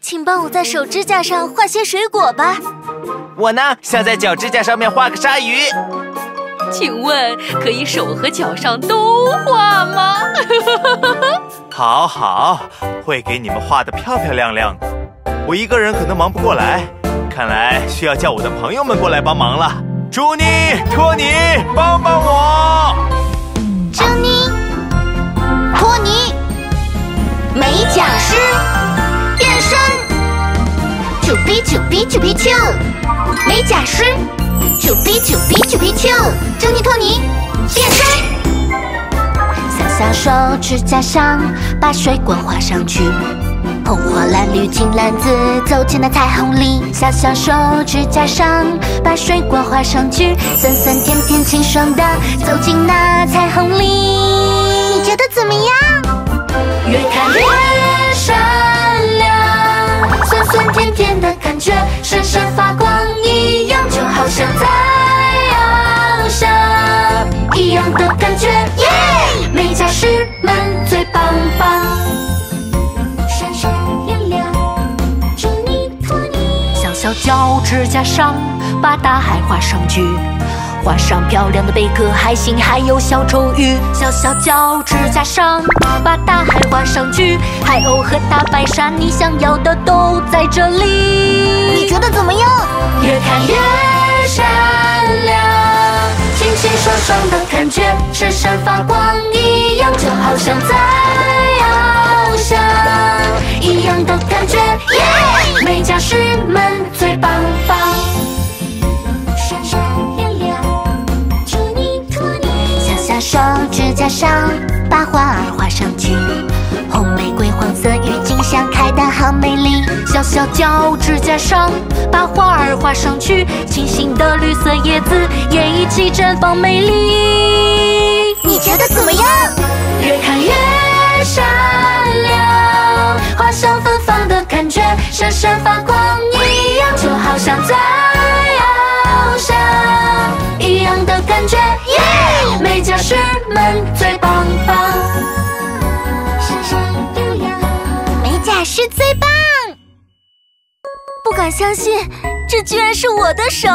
请帮我在手指甲上画些水果吧。 我呢，想在脚指甲上面画个鲨鱼。 请问可以手和脚上都画吗？ 好好，会给你们画得漂漂亮亮的。我一个人可能忙不过来，看来需要叫我的朋友们过来帮忙了。朱妮、托尼，帮帮我！ 朱妮、托尼，美甲师变身，啾比啾比啾比啾，美甲师啾比啾比啾比啾，朱妮、托尼变身。小小手指甲上把水果画上去，红黄蓝绿金蓝紫走进那彩虹里。小小手指甲上把水果画上去，酸酸甜甜清爽的走进那彩虹里。你觉得怎么样？越看越闪亮，酸酸甜甜的感觉闪闪发光一样，就好像在翱翔一样的感觉。耶！美甲师们最棒棒，闪闪亮亮，祝你托尼。小小脚指甲上把大海画上去，画上漂亮的贝壳、海星，还有小丑鱼。小小脚指甲上把大海画上去，海鸥和大白鲨，你想要的都在这里。你觉得怎么样？越看越闪亮，清清爽爽的感觉，闪闪发光一样，就好像在翱翔一样的感觉。耶！美甲师们最棒棒，闪闪亮亮，祝你托尼。小小手指甲上把花儿画上去，红玫瑰、黄色郁金香开得好美丽。小小脚指甲上把花儿画上去，清新的绿色叶子也一起绽放美丽。你觉得怎么样？越看越闪亮，花香芬芳的感觉，闪闪发光一样，就好像在翱翔一样的感觉。耶！美甲师们最棒棒，闪闪亮亮，美甲师最棒。 不敢相信，这居然是我的手。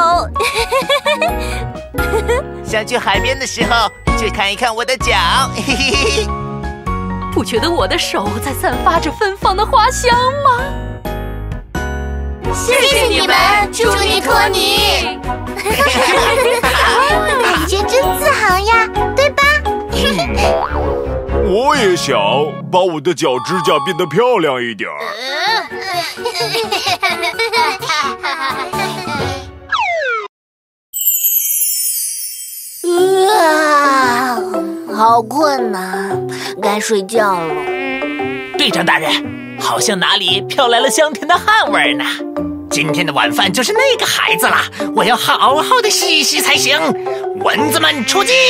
想去海边的时候，去看一看我的脚。 不觉得我的手在散发着芬芳的花香吗？ 谢谢你们，祝你托尼。感觉真自豪呀，对吧？ 我也想把我的脚指甲变得漂亮一点。 好困难，该睡觉了。 队长大人，好像哪里飘来了香甜的汗味呢。今天的晚饭就是那个孩子了，我要好好的洗一洗才行。蚊子们出击！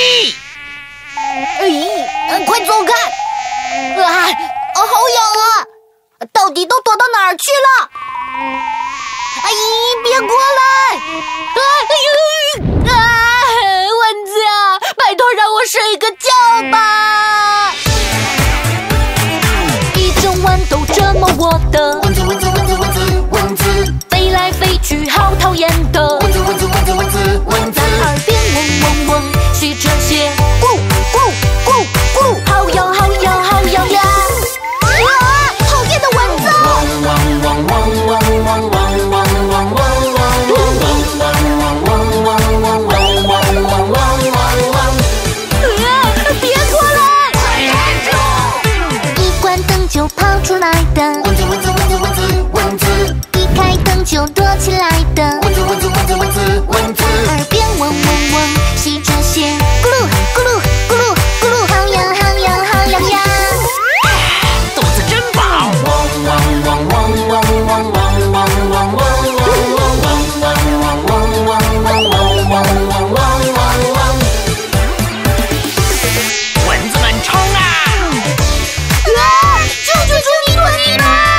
快走开！好痒啊！到底都躲到哪儿去了？别过来！蚊子啊，拜托让我睡个觉吧！ 一整晚都折磨我的蚊子，蚊子，蚊子，蚊子，蚊子， 飞来飞去，好讨厌的蚊子，蚊子，蚊子，蚊子，蚊子， 在耳边嗡嗡嗡，吸着血， 咕咕咕咕， 好痒好痒好痒呀！ 讨厌的蚊子！ 汪汪汪汪汪汪汪汪汪汪别过来！快站住！ 一关灯就跑出来的蚊子，蚊子，蚊子，蚊子，蚊子， 一开灯就躲起来的蚊子，蚊子，蚊子，蚊子，蚊子， 耳边嗡嗡嗡，吸着血，咕噜咕噜咕噜咕噜，好痒好痒好痒呀！ 肚子真饱！ 汪汪汪汪汪汪汪汪汪汪汪。 蚊子们冲啊！ 救救你托尼吧！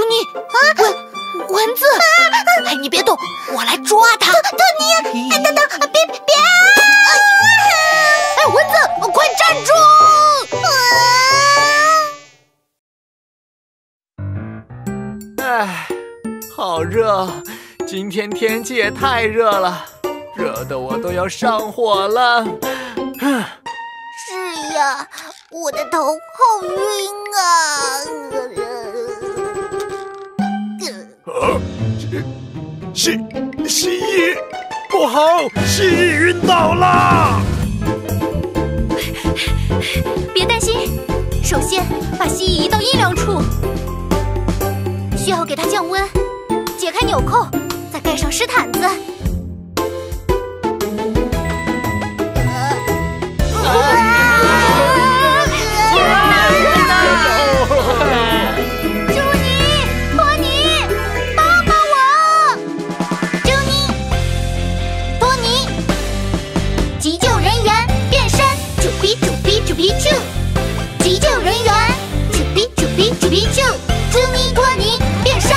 尼蚊子！哎，你别动，我来抓它。 托尼，等，别！ 哎，蚊子，快站住！ 唉，好热，今天天气也太热了，热得我都要上火了。 是呀，我的头好晕啊！ 蜥蜴，不好，蜥蜴晕倒了！ 别担心，首先把蜥蜴移到阴凉处，需要给它降温，解开纽扣，再盖上湿毯子。 急救人员，啾比啾，朱尼托尼变身。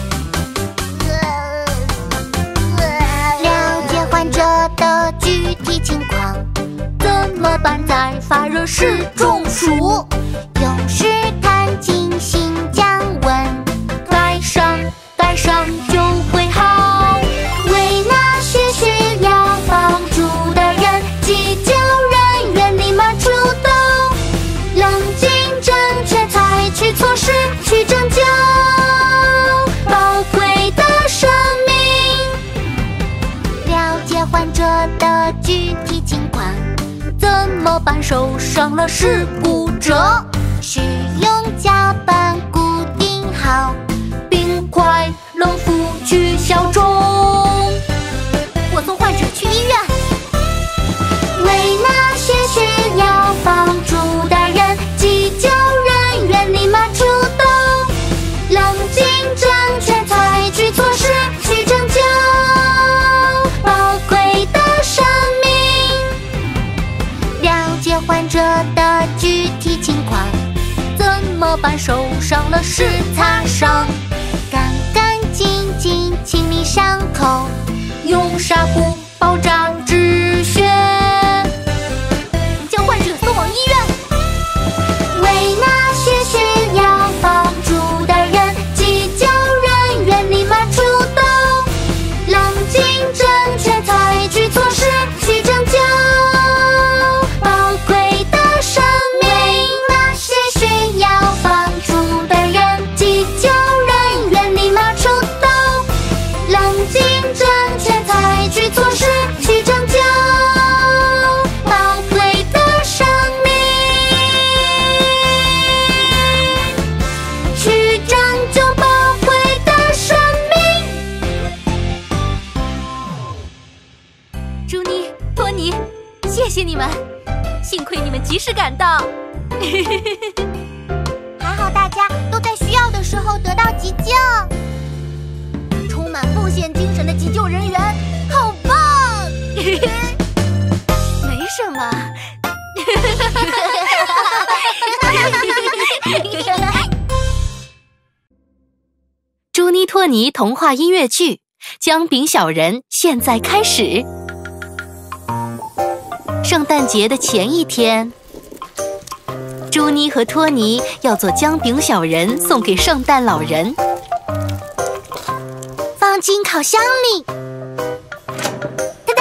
了解患者的具体情况，怎么办？在发热时中暑，用湿毯进行降温，盖上就会好。为那些需要帮助的人，急救人员立马出动，冷静正确采取措施去拯救宝贵的生命。了解患者的具体情况，怎么办？受伤了是骨折，使用夹板固定好，冰块冷敷去消肿。 我送患者去医院。 为那些需要帮助的人，急救人员立马出动，冷静正确采取措施去拯救宝贵的生命。了解患者的具体情况，怎么办？受伤了是擦伤，干净净清理伤口，用纱布包扎止血， 将患者送往医院。 为那些需要帮助的人，急救人员立马出动，冷静正确采取措施去拯救宝贵的生命。为那些需要帮助的人，急救人员立马出动，冷静正确采取措施去拯救宝贵的生命，去拯救宝贵的生命。 朱尼、托尼，谢谢你们，幸亏你们及时赶到。 还好大家都在需要的时候得到急救，充满奉献精神的急救人员，好棒！ 没什么。朱尼托尼童话音乐剧《姜饼小人》现在开始。圣诞节的前一天，朱尼和托尼要做姜饼小人送给圣诞老人， 放进烤箱里。哒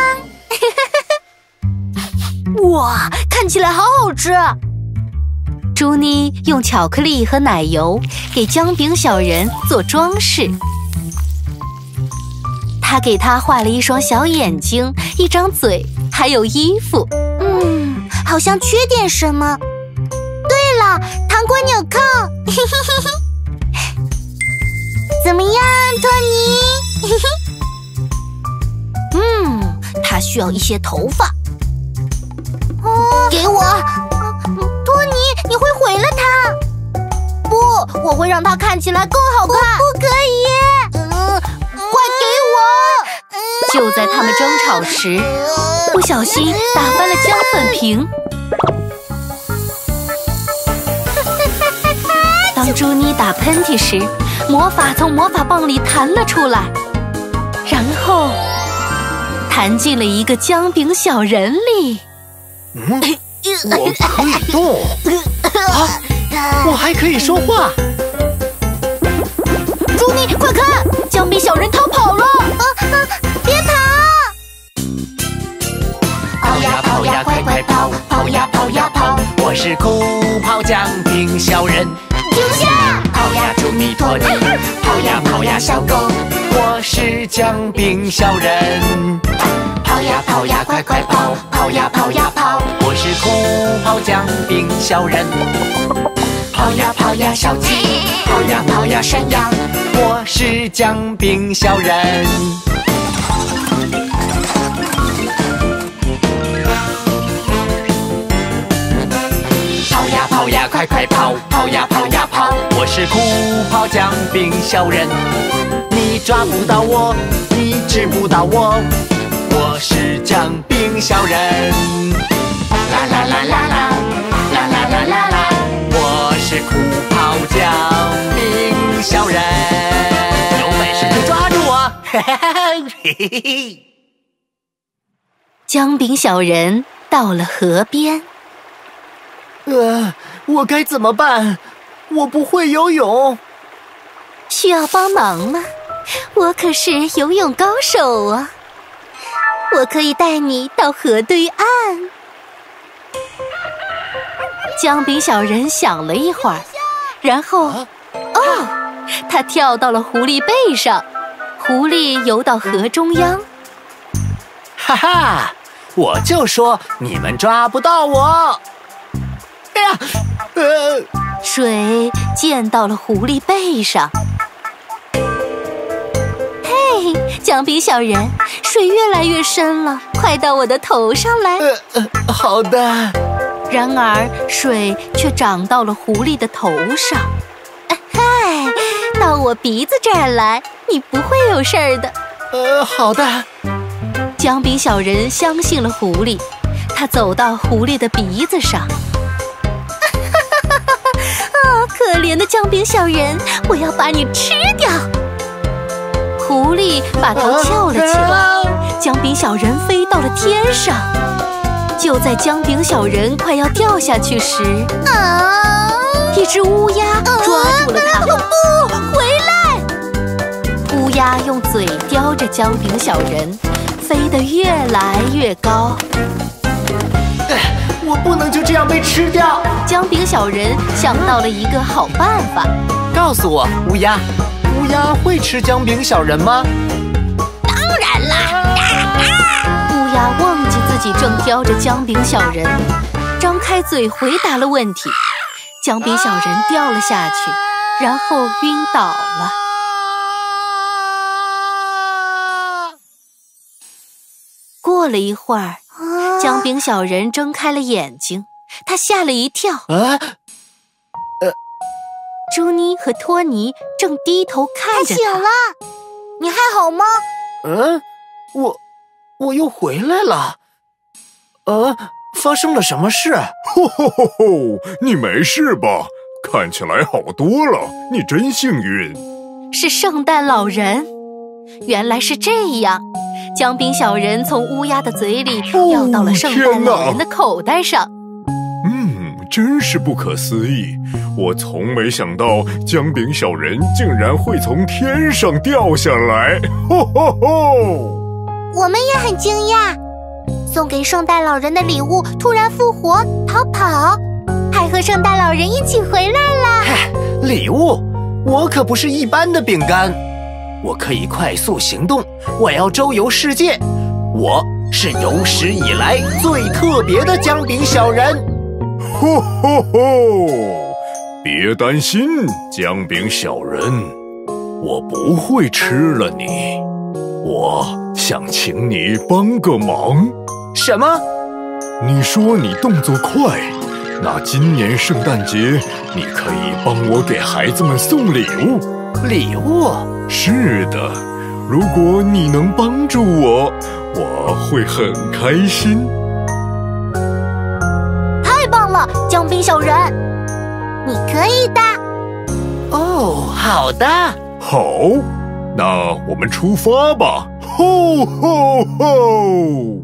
当！ 哇，看起来好好吃！ 朱妮用巧克力和奶油给姜饼小人做装饰，她给他画了一双小眼睛、一张嘴，还有衣服。 好像缺点什么。对了，糖果纽扣。怎么样，托尼？ 他需要一些头发。 给我。托尼，你会毁了它。 不，我会让它看起来更好看。 不可以。 快给我！ 就在他们争吵时，不小心打翻了姜粉瓶。当朱妮打喷嚏时， 魔法从魔法棒里弹了出来，然后弹进了一个姜饼小人里。 我可以动啊！我还可以说话。 朱妮，快看，姜饼小人逃跑了！ 别跑！ 跑呀跑呀，快快跑！跑呀跑呀跑！我是酷跑姜饼小人。 停下！ 跑呀，祝你托尼！跑呀跑呀，小狗！我是姜饼小人。跑呀跑呀，快快跑！跑呀跑呀跑！我是酷跑姜饼小人。跑呀跑呀，小鸡！跑呀跑呀，山羊！我是姜饼小人。跑呀跑呀，快快跑！跑呀跑呀跑！我是酷跑姜饼小人。你抓不到我，你治不到我，我是姜饼小人。啦啦啦啦啦，啦啦啦啦啦，我是酷跑姜饼小人。有本事就抓住我！嘿嘿嘿嘿。 姜饼小人到了河边。 我该怎么办？我不会游泳。 需要帮忙吗？我可是游泳高手啊！我可以带你到河对岸。姜饼小人想了一会儿，然后，他跳到了狐狸背上，狐狸游到河中央。 哈哈，我就说你们抓不到我。哎呀， 水溅到了狐狸背上。嘿，姜饼小人，水越来越深了，快到我的头上来。 好的。 然而水却涨到了狐狸的头上。嗨，到我鼻子这儿来，你不会有事儿的。 好的。 姜饼小人相信了狐狸，他走到狐狸的鼻子上。可怜的姜饼小人，我要把你吃掉！狐狸把头翘了起来，姜饼小人飞到了天上。就在姜饼小人快要掉下去时，一只乌鸦抓住了他。 不，回来！ 乌鸦用嘴叼着姜饼小人，飞得越来越高。 我不能就这样被吃掉。 姜饼小人想到了一个好办法。 告诉我，乌鸦会吃姜饼小人吗？ 当然啦！ 乌鸦忘记自己正叼着姜饼小人，张开嘴回答了问题。姜饼小人掉了下去，然后晕倒了。过了一会儿，姜饼小人睁开了眼睛，他吓了一跳。朱妮和托尼正低头看着他。 他醒了，你还好吗？ 我又回来了。发生了什么事？ 吼吼吼吼！你没事吧？看起来好多了，你真幸运。 是圣诞老人。原来是这样，姜饼小人从乌鸦的嘴里掉到了圣诞老人的口袋上。 真是不可思议！我从没想到姜饼小人竟然会从天上掉下来。吼吼吼！ 我们也很惊讶。送给圣诞老人的礼物突然复活，逃跑，还和圣诞老人一起回来了。 礼物？我可不是一般的饼干，我可以快速行动，我要周游世界。我是有史以来最特别的姜饼小人。 吼吼吼！别担心，姜饼小人，我不会吃了你。我想请你帮个忙。 什么？ 你说你动作快，那今年圣诞节你可以帮我给孩子们送礼物。 礼物？ 是的，如果你能帮助我，我会很开心。 太棒了，姜饼小人，你可以的。 好的。 好，那我们出发吧！吼吼吼！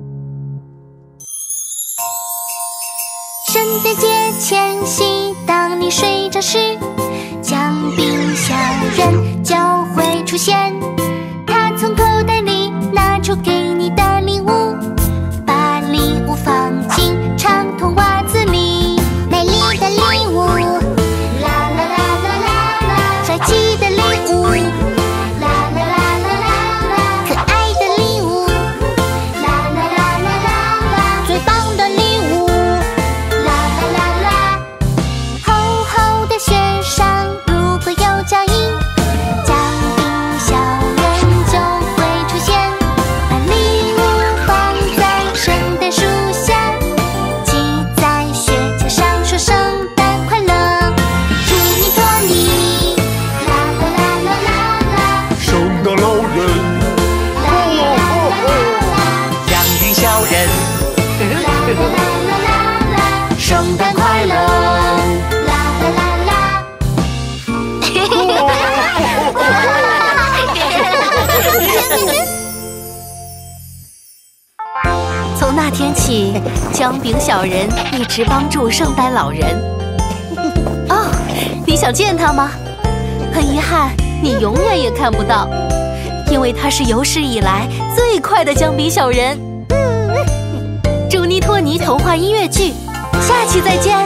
圣诞节前夕，当你睡着时，姜饼小人就会出现。他从口袋里拿出给你的礼物，把礼物放进长筒袜子里。美丽的礼物，啦啦啦啦啦啦，帅气的礼物，啦啦啦啦啦啦，可爱的礼物，啦啦啦啦啦啦，最棒的礼物，啦啦啦啦。厚厚的雪上如果有脚印，姜饼小人就会出现，把礼物放在圣诞树下，记在雪橇上说圣诞快乐，祝你托尼，啦啦啦啦啦啦， 圣诞老人， 啦啦啦啦啦， 姜饼小人， 啦啦啦啦啦啦， 圣诞快乐！ 啦啦啦啦。 从那天起，姜饼小人一直帮助圣诞老人。哦，你想见他吗？很遗憾，你永远也看不到，因为他是有史以来最快的姜饼小人。祝尼托尼童话音乐剧，下期再见。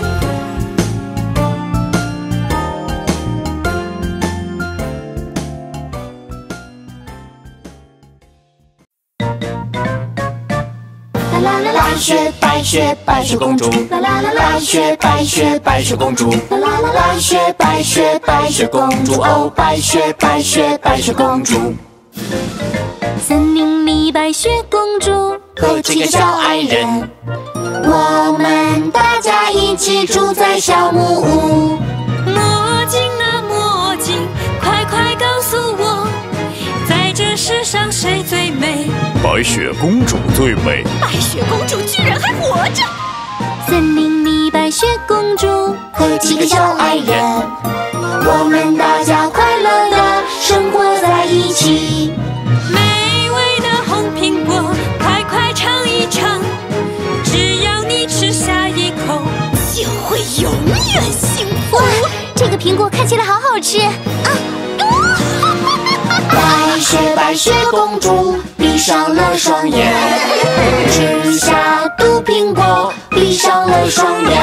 啦啦啦， 白雪白雪白雪公主， 啦啦啦啦， 白雪白雪白雪公主， 啦啦啦啦， 白雪白雪白雪公主，哦，白雪白雪白雪公主。 森林里白雪公主和几个小矮人， 我们大家一起住在小木屋。 魔镜啊魔镜，快快告诉我，在这世上谁最美？ 白雪公主最美。 白雪公主居然还活着！ 森林里白雪公主和几个小矮人，我们大家快乐的生活在一起。 美味的红苹果，快快尝一尝，只要你吃下一口，就会永远幸福。 哇，这个苹果看起来好好吃啊！白雪白雪公主闭上了双眼，吃下毒苹果，闭上了双眼。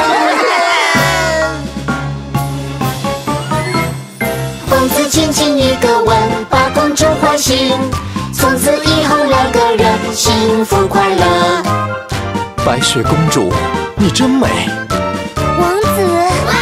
王子轻轻一个吻，把公主唤醒，从此以后两个人幸福快乐。 白雪公主，你真美。 王子，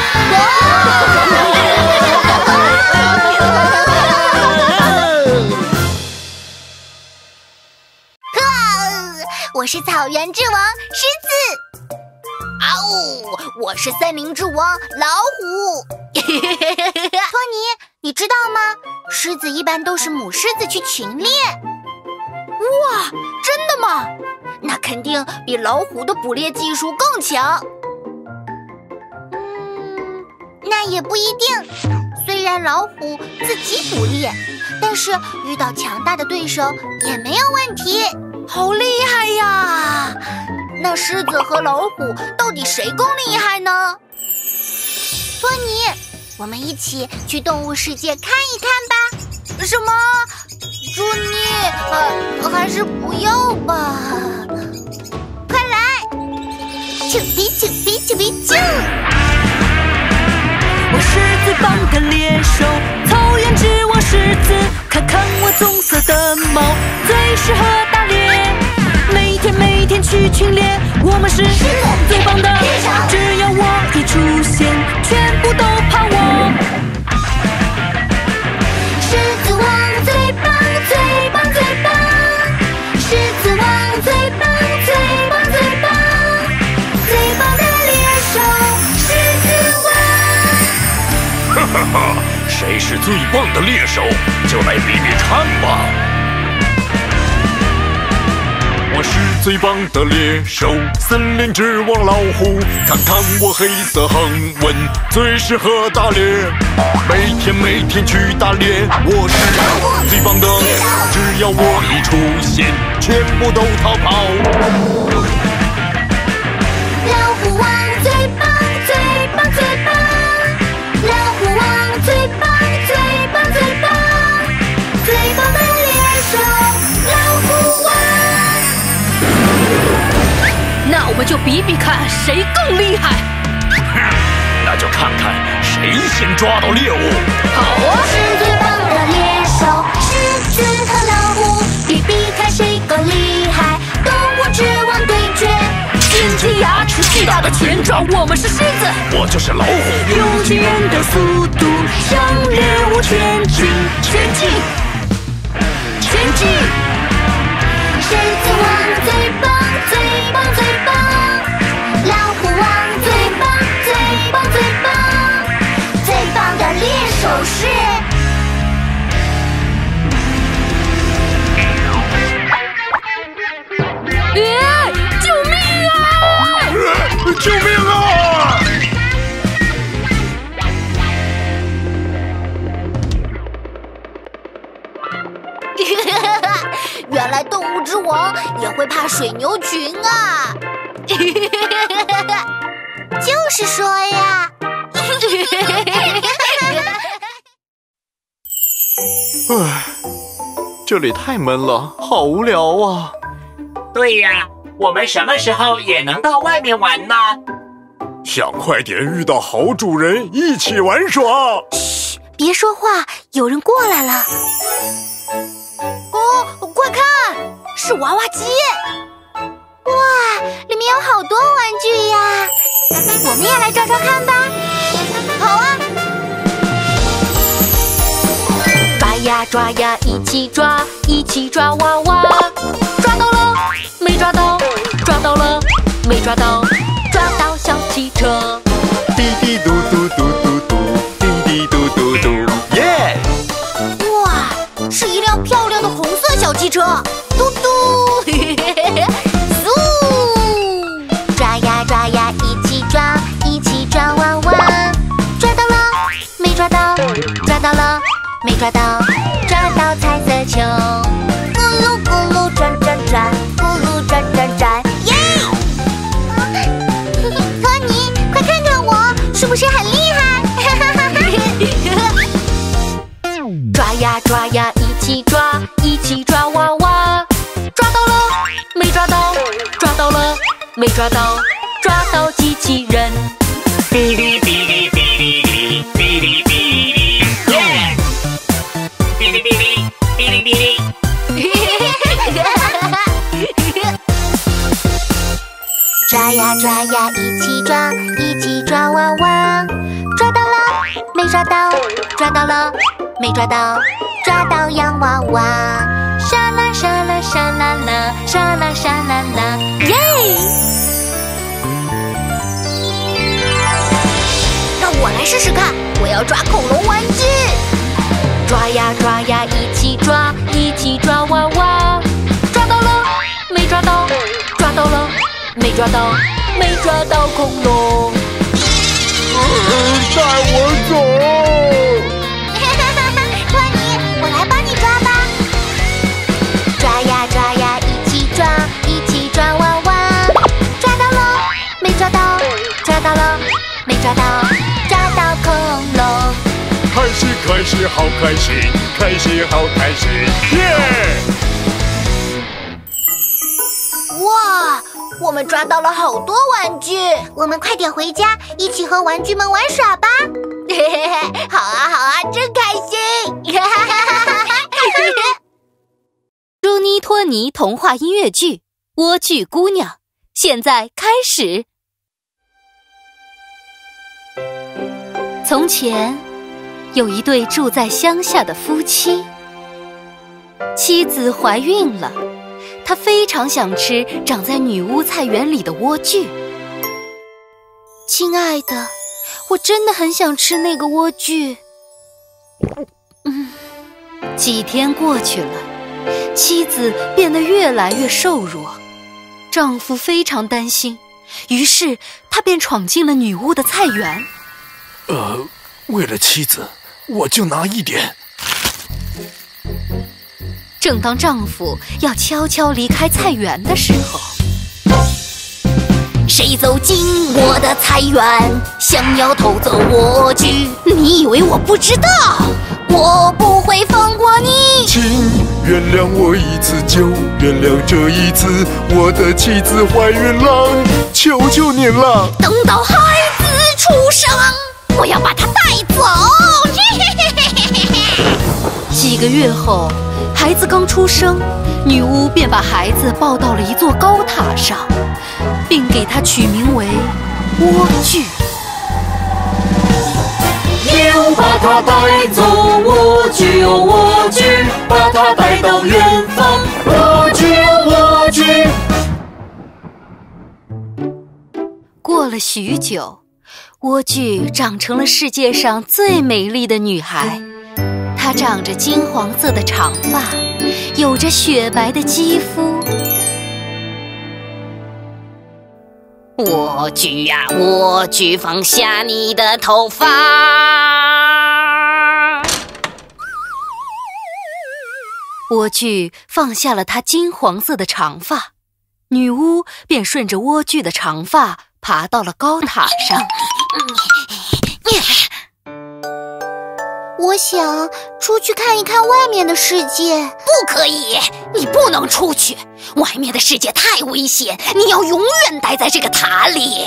我是草原之王狮子。嗷，我是森林之王老虎。托尼，你知道吗？狮子一般都是母狮子去群猎。哇，真的吗？那肯定比老虎的捕猎技术更强。那也不一定。虽然老虎自己捕猎，但是遇到强大的对手也没有问题。好厉害呀！那狮子和老虎到底谁更厉害呢？托尼，我们一起去动物世界看一看吧。什么？祝你还是不要吧。快来！啾比啾比啾比啾！ 我狮子帮的猎手，草原之王狮子，看看我棕色的毛，最适合打猎。每天去群猎，我们是最棒的，只要我一出现，全部都怕我。 狮子王最棒最棒最棒，狮子王最棒最棒最棒，最棒的猎手狮子王。 哈哈哈，谁是最棒的猎手，就来比比看吧。 我是最棒的猎手，森林之王老虎。看看我黑色横纹，最适合打猎。每天去打猎，我是最棒的。只要我一出现，全部都逃跑。 老虎王最棒，最棒，最棒！老虎王最棒，最棒，最棒！最棒的猎手，老虎王。 那我们就比比看谁更厉害。 那就看看谁先抓到猎物。 好啊！ 是最棒的猎手，狮子和老虎，比比看谁更厉害。动物之王对决， 尖尖牙齿，巨大的前爪，我们是狮子， 我就是老虎。 用惊人的速度向猎物前进，前进，前进！ 狮子王最棒，最棒，最棒！老虎王最棒，最棒，最棒！最棒的猎手是。 救命啊！ 救命啊！ 原来动物之王也会怕水牛群啊！ 就是说呀。 唉，这里太闷了，好无聊啊！ 对呀，我们什么时候也能到外面玩呢？ 想快点遇到好主人一起玩耍。 嘘，别说话，有人过来了。哦，快看，是娃娃机！ 哇，里面有好多玩具呀！我们也来抓抓看吧。 好啊！ 抓呀抓呀，一起抓，一起抓娃娃。抓到了，没抓到；抓到了，没抓到。抓到小汽车， 滴滴嘟嘟嘟嘟嘟，滴滴嘟嘟嘟，耶！ 哇，是一辆漂亮的红色小汽车，嘟嘟，嗖！ 抓呀抓呀，一起抓，一起抓娃娃。抓到了，没抓到；抓到了，没抓到。抓到彩色球，咕噜咕噜转转转，咕噜转转转，耶！托尼，快看看我，是不是很厉害？ 抓呀抓呀，一起抓，一起抓娃娃。抓到了，没抓到；抓到了，没抓到。抓到机器人， 哔哩哔哩哔哩哔哩哔哩哔哩，耶！哔哩哔哩哔哩哔哩。 抓呀抓呀，一起抓，一起抓娃娃。抓到了，没抓到；抓到了，没抓到。抓到洋娃娃，沙啦沙啦沙啦啦，沙啦沙啦啦，耶！ 让我来试试看，我要抓恐龙玩具。 抓呀抓呀，一起抓，一起抓娃娃。抓到了，没抓到；抓到了，没抓到。没抓到恐龙， 带我走！ 托尼，我来帮你抓吧。抓呀抓呀，一起抓，一起抓娃娃。抓到了，没抓到；抓到了，没抓到。抓到恐龙， 开心开心好开心，开心好开心，耶！ 哇，我们抓到了好多玩具， 我们快点回家，一起和玩具们玩耍吧。 好啊好啊，真开心！ 朱妮托尼童话音乐剧《莴苣姑娘》现在开始。从前，有一对住在乡下的夫妻，妻子怀孕了，她非常想吃长在女巫菜园里的莴苣。亲爱的，我真的很想吃那个莴苣。几天过去了，妻子变得越来越瘦弱， 丈夫非常担心，于是她便闯进了女巫的菜园。 为了妻子，我就拿一点。 正当丈夫要悄悄离开菜园的时候， 谁走进我的菜园，想要偷走莴苣？你以为我不知道？我不会放过你。 请原谅我一次，就原谅这一次，我的妻子怀孕了，求求您了。 等到孩子出生，我要把他带走。 几个月后，孩子刚出生，女巫便把孩子抱到了一座高塔上，并给他取名为莴苣。 牛把它带走，莴苣哦莴苣，把它带到远方，莴苣哦莴苣。 过了许久，莴苣长成了世界上最美丽的女孩。她长着金黄色的长发，有着雪白的肌肤。 莴苣呀莴苣，放下你的头发。 莴苣放下了她金黄色的长发，女巫便顺着莴苣的长发爬到了高塔上。 我想出去看一看外面的世界。 不可以，你不能出去，外面的世界太危险，你要永远待在这个塔里。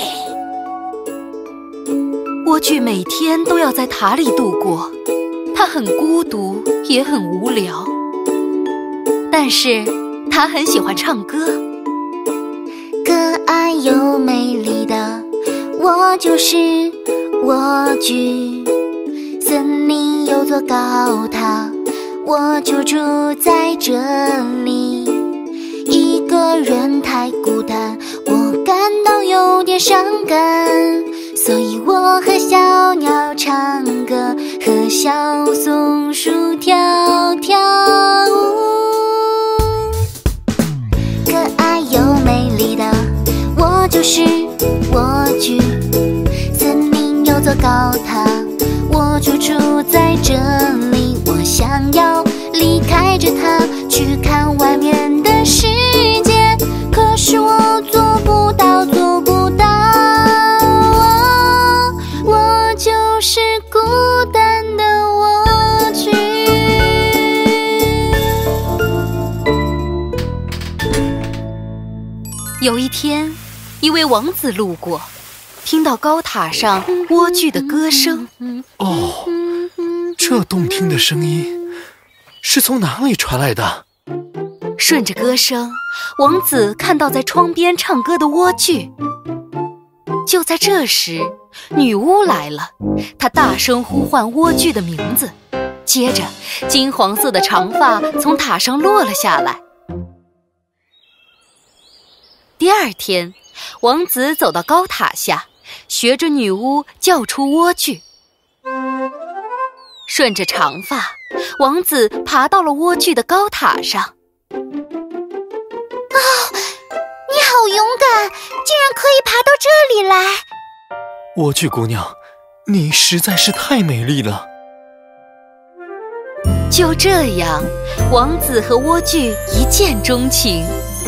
莴苣每天都要在塔里度过，她很孤独，也很无聊。但是她很喜欢唱歌。 可爱又美丽的我就是莴苣，森林有座高塔，我就住在这里。一个人太孤单，我感到有点伤感，所以我和小鸟唱歌，和小松鼠跳跳舞。可爱又美丽的我就是莴苣，森林有座高塔，我就住在这里。我想要离开这塔，去看外面的世界，可是我做不到，做不到。我就是孤单的莴苣。 有一天，一位王子路过，听到高塔上莴苣的歌声。 哦，这动听的声音是从哪里传来的？ 顺着歌声，王子看到在窗边唱歌的莴苣。就在这时，女巫来了，她大声呼唤莴苣的名字，接着金黄色的长发从塔上落了下来。第二天，王子走到高塔下，学着女巫叫出莴苣。顺着长发，王子爬到了莴苣的高塔上。 你好勇敢，竟然可以爬到这里来。 莴苣姑娘，你实在是太美丽了。 就这样，王子和莴苣一见钟情。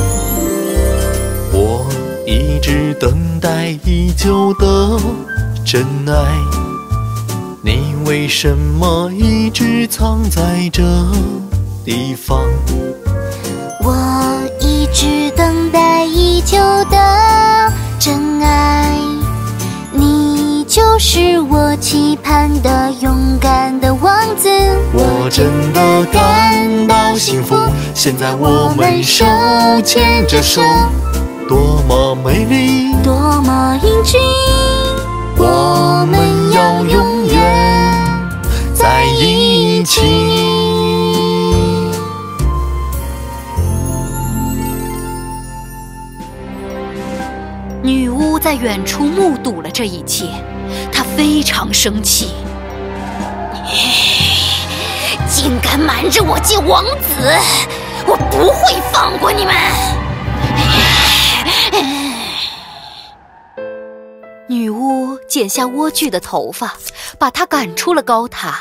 我一直等待已久的真爱，你为什么一直藏在这地方？ 我一直等待已久的真爱，你就是我期盼的勇敢的王子。 我真的感到幸福，现在我们手牵着手，多么美丽， 多么英俊， 我们要永远在一起。 女巫在远处目睹了这一切，她非常生气。 竟敢瞒着我见王子，我不会放过你们！ 女巫剪下莴苣的头发，把它赶出了高塔。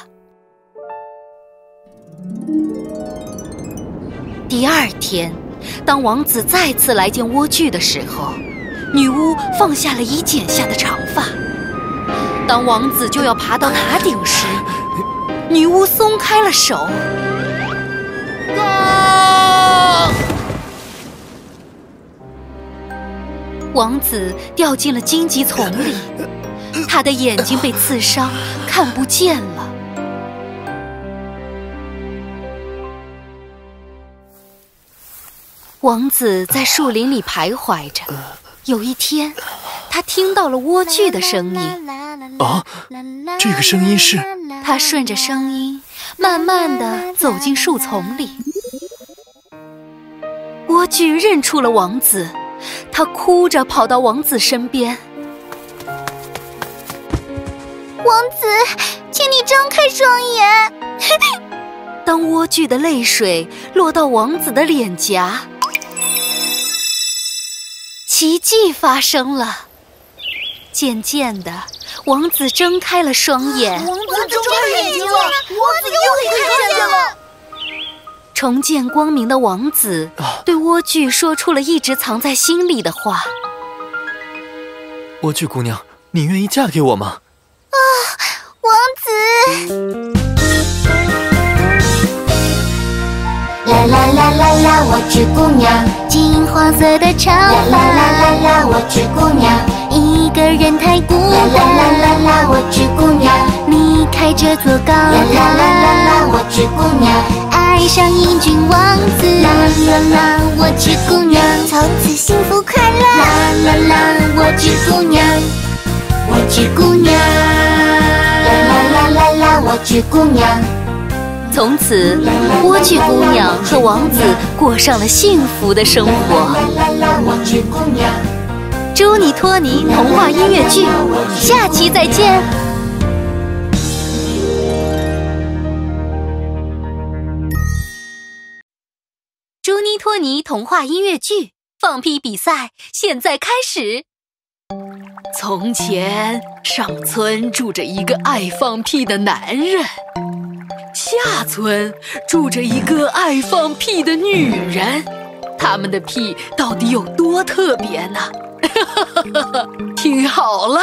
第二天，当王子再次来见莴苣的时候，女巫放下了已剪下的长发。当王子就要爬到塔顶时，女巫松开了手。王子掉进了荆棘丛里，他的眼睛被刺伤，看不见了。王子在树林里徘徊着，有一天，他听到了莴苣的声音。 啊，这个声音是…… 他顺着声音，慢慢地走进树丛里。莴苣认出了王子，他哭着跑到王子身边。 王子，请你睁开双眼。 当莴苣的泪水落到王子的脸颊，奇迹发生了。渐渐的，王子睁开了双眼。 王子睁开眼睛了，王子又可以看见了。 重见光明的王子对莴苣说出了一直藏在心里的话。 莴苣姑娘，你愿意嫁给我吗？ 啊，王子！ 啦啦啦啦啦，莴苣姑娘， 金黄色的长发。 啦啦啦啦啦，莴苣姑娘， 一个人太孤单。 啦啦啦啦啦，莴苣姑娘， 离开这座高塔。 啦啦啦啦啦，莴苣姑娘， 爱上英俊王子。 啦啦啦，莴苣姑娘， 从此幸福快乐。 啦啦啦，莴苣姑娘，莴苣姑娘，啦啦啦啦啦，莴苣姑娘。 从此，莴苣姑娘和王子过上了幸福的生活。朱尼托尼童话音乐剧，下期再见。朱尼托尼童话音乐剧放屁比赛现在开始。 从前，上村住着一个爱放屁的男人。下村住着一个爱放屁的女人，他们的屁到底有多特别呢？听好了，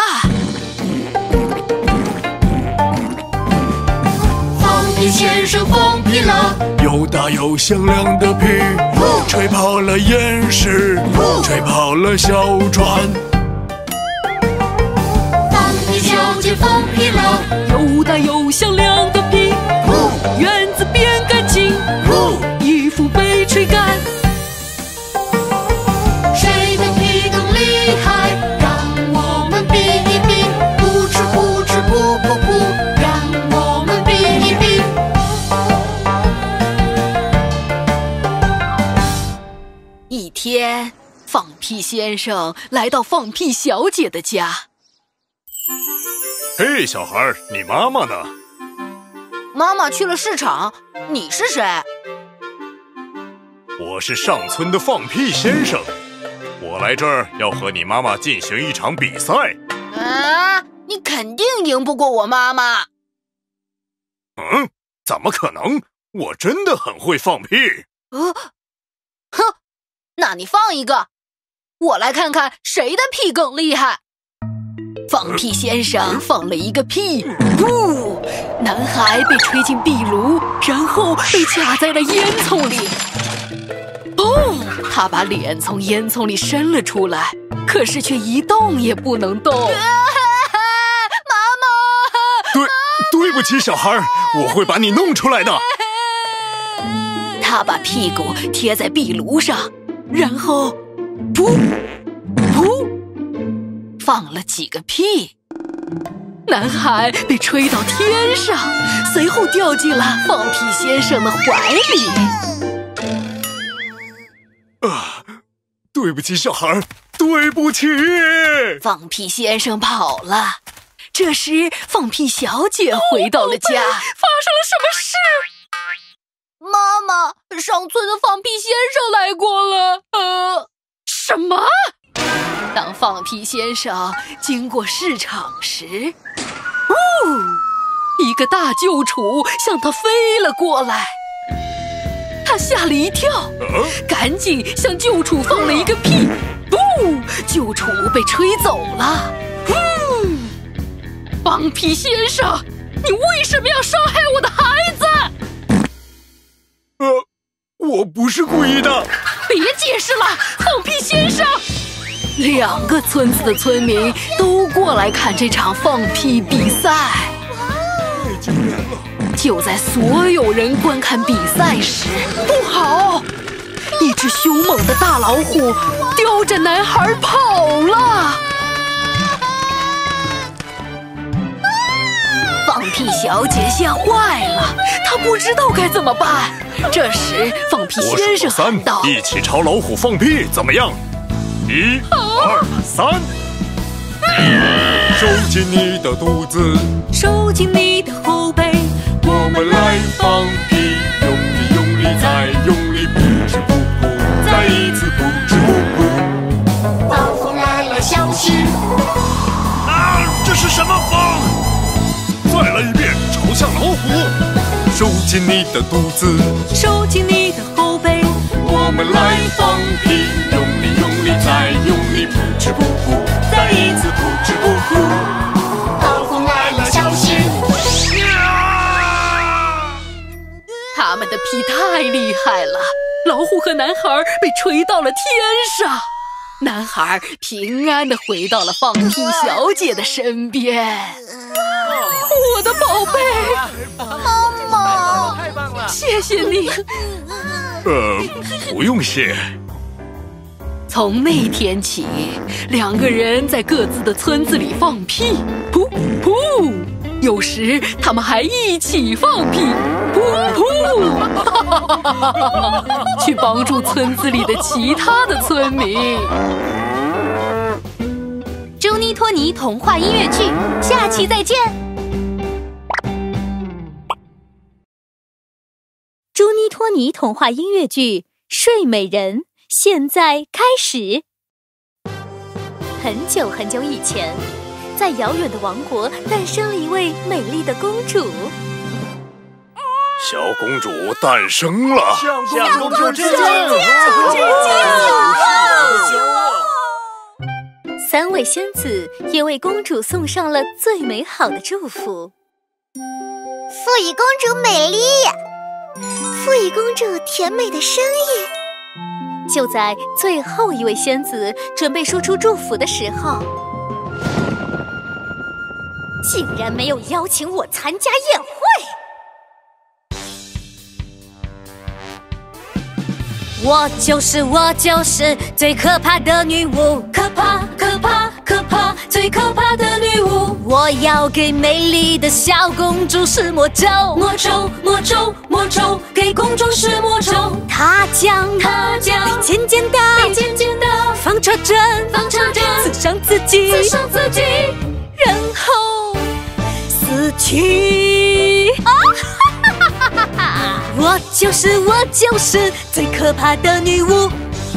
放屁先生放屁了， 又大又响亮的屁，吹跑了岩石，吹跑了小船。 放屁小姐放屁了， 又大又响亮的屁，院子变干净，衣服被吹干。 谁的屁更厉害？让我们比一比，噗嗤噗嗤噗噗噗，让我们比一比。 一天，放屁先生来到放屁小姐的家。 嘿，小孩，你妈妈呢？ 妈妈去了市场，你是谁？ 我是上村的放屁先生，我来这儿要和你妈妈进行一场比赛。 啊，你肯定赢不过我妈妈。 嗯，怎么可能？我真的很会放屁。 哼，那你放一个，我来看看谁的屁更厉害。放屁先生放了一个屁，噗！男孩被吹进壁炉，然后被卡在了烟囱里。砰！他把脸从烟囱里伸了出来，可是却一动也不能动。妈妈！对不起，小孩，我会把你弄出来的。 他把屁股贴在壁炉上，然后，噗！噗！放了几个屁，男孩被吹到天上，随后掉进了放屁先生的怀里。 对不起，小孩，对不起。 放屁先生跑了。这时，放屁小姐回到了家。发生了什么事？妈妈，上村的放屁先生来过了。什么？ 当放屁先生经过市场时，一个大旧杵向他飞了过来，他吓了一跳，赶紧向旧杵放了一个屁，旧杵被吹走了。放屁先生，你为什么要伤害我的孩子？ 我不是故意的。 别解释了，放屁先生。2个村子的村民都过来看这场放屁比赛。就在所有人观看比赛时，不好！一只凶猛的大老虎叼着男孩跑了。放屁小姐吓坏了，她不知道该怎么办。这时，放屁先生喊道：“ 一起朝老虎放屁，怎么样？1、2、3。收紧你的肚子， 收紧你的后背， 我们来放屁，用力用力再用力，不知不觉，再一次不知不觉。 老虎来了，小心！ 这是什么风？再来一遍，朝向老虎。 收紧你的肚子， 收紧你的后背， 我们来放屁，用力用力再用力，不知不觉，再一次不知不觉。 老虎来了，小心！ 他们的屁太厉害了，老虎和男孩被吹到了天上，男孩平安地回到了放屁小姐的身边。我的宝贝， 猫猫， 太棒了，谢谢你。 不用谢。 从那天起，2个人在各自的村子里放屁，噗噗。有时他们还一起放屁，噗噗，去帮助村子里的其他的村民。 朱妮托尼童话音乐剧，下期再见。朱妮托尼童话音乐剧《睡美人》现在开始。很久很久以前，在遥远的王国诞生了一位美丽的公主。 小公主诞生了， 向公主致敬 ！3位仙子也为公主送上了最美好的祝福。 富仪公主美丽，富仪公主甜美的声音。 就在最后一位仙子准备说出祝福的时候，竟然没有邀请我参加宴会。我就是最可怕的女巫，可怕可怕可怕，最可怕的女巫。我要给美丽的小公主施魔咒，魔咒魔咒魔咒，给公主施魔咒。她将被渐渐的放车针刺伤自己，然后死去。我就是最可怕的女巫。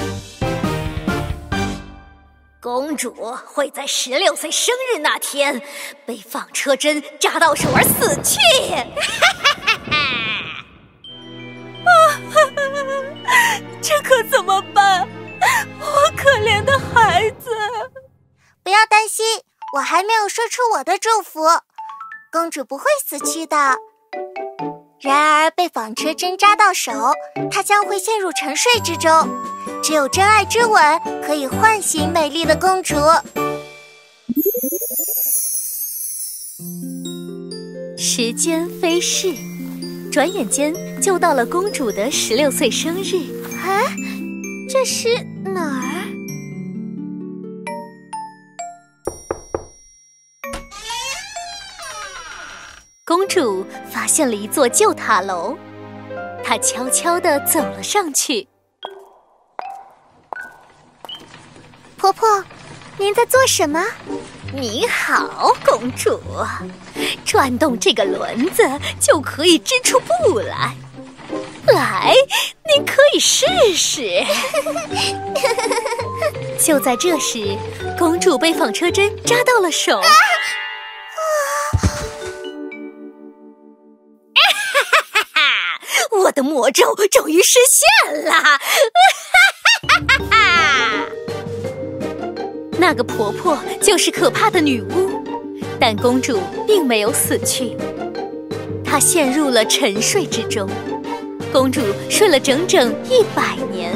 公主会在16岁生日那天被放车针扎到手而死去。这可怎么办？我可怜的孩子。 不要担心，我还没有说出我的祝福，公主不会死去的。然而被纺车针扎到手，她将会陷入沉睡之中。只有真爱之吻可以唤醒美丽的公主。 时间飞逝，转眼间就到了公主的16岁生日。 啊，这是哪儿？ 公主发现了一座旧塔楼，她悄悄地走了上去。 婆婆，您在做什么？ 你好，公主。转动这个轮子就可以织出布来。来，你定可以试试。就在这时，公主被纺车针扎到了手。我的魔咒终于实现了！那个婆婆就是可怕的女巫，但公主并没有死去，她陷入了沉睡之中。公主睡了整整100年。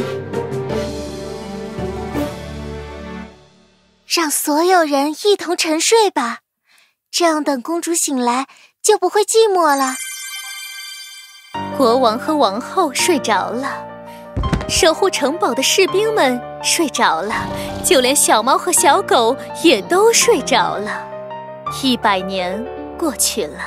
让所有人一同沉睡吧，这样等公主醒来就不会寂寞了。 国王和王后睡着了，守护城堡的士兵们睡着了，就连小猫和小狗也都睡着了。100年过去了。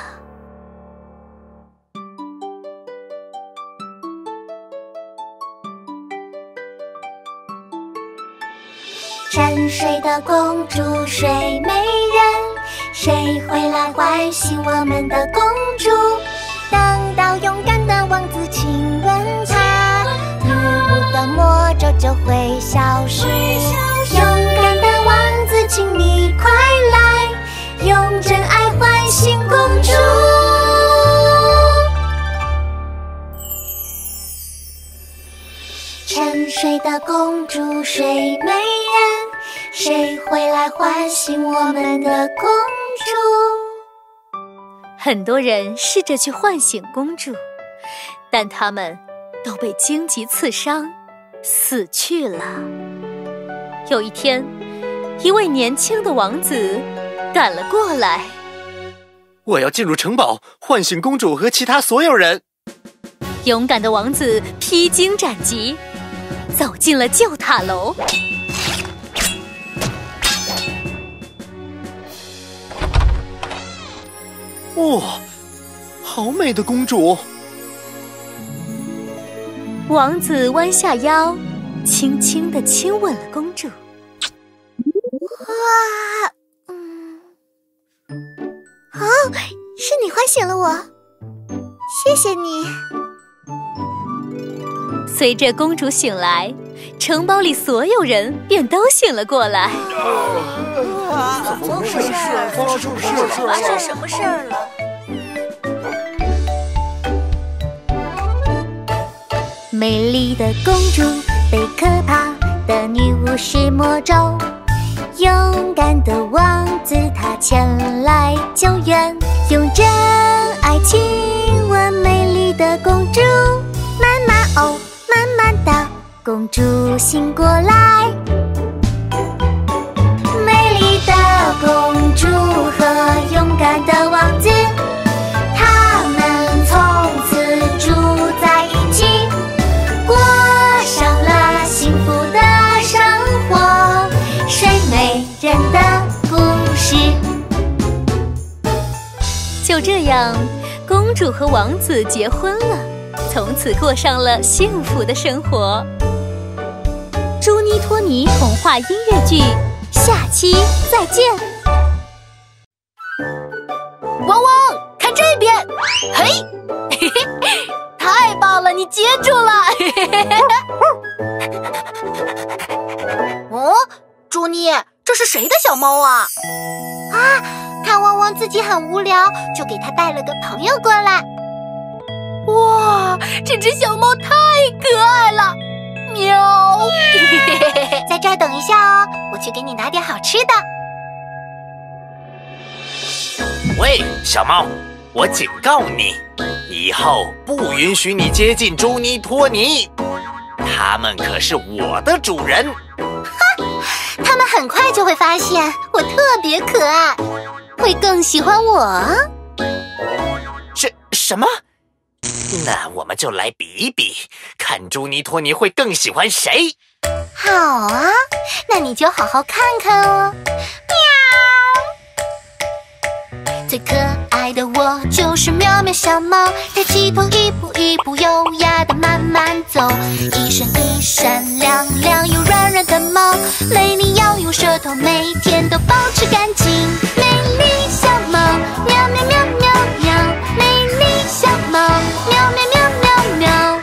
沉睡的公主睡美人，谁会来唤醒我们的公主？等到勇敢的王子亲吻她，女巫的魔咒就会消失。勇敢的王子，请你快来，用真爱唤醒公主。沉睡的公主睡美人，谁会来唤醒我们的公主？ 很多人试着去唤醒公主，但他们都被荆棘刺伤，死去了。有一天，一位年轻的王子赶了过来。 我要进入城堡，唤醒公主和其他所有人。 勇敢的王子披荆斩棘，走进了旧塔楼。 哇，好美的公主！ 王子弯下腰，轻轻地亲吻了公主。 是你唤醒了我，谢谢你。 随着公主醒来，城堡里所有人便都醒了过来。 怎么回事？发生什么事儿了？ 美丽的公主被可怕的女巫施魔咒，勇敢的王子他前来救援，用真爱亲吻美丽的公主。慢慢哦，慢慢的，公主醒过来。美丽的公主和勇敢的王子，他们从此住在一起，过上了幸福的生活。睡美人的故事。 就这样，公主和王子结婚了，从此过上了幸福的生活。朱妮托尼童话音乐剧，下期再见。 汪汪，看这边！嘿，嘿嘿，太棒了，你接住了！嘿嘿嘿嘿。哦，朱妮，这是谁的小猫啊？看汪汪自己很无聊，就给他带了个朋友过来。哇，这只小猫太可爱了！喵！在这儿等一下哦，我去给你拿点好吃的。 喂，小猫，我警告你，以后不允许你接近朱妮托尼，他们可是我的主人。 他们很快就会发现我特别可爱，会更喜欢我。 什么？那我们就来比一比，看朱妮托尼会更喜欢谁。 好啊，那你就好好看看哦。喵！最可爱的我就是喵喵小猫，抬起头一步一步优雅地慢慢走，一闪一闪亮亮又软软的毛，美丽要用舌头每天都保持干净。美丽小猫，喵喵喵喵喵，美丽小猫，喵喵喵喵喵。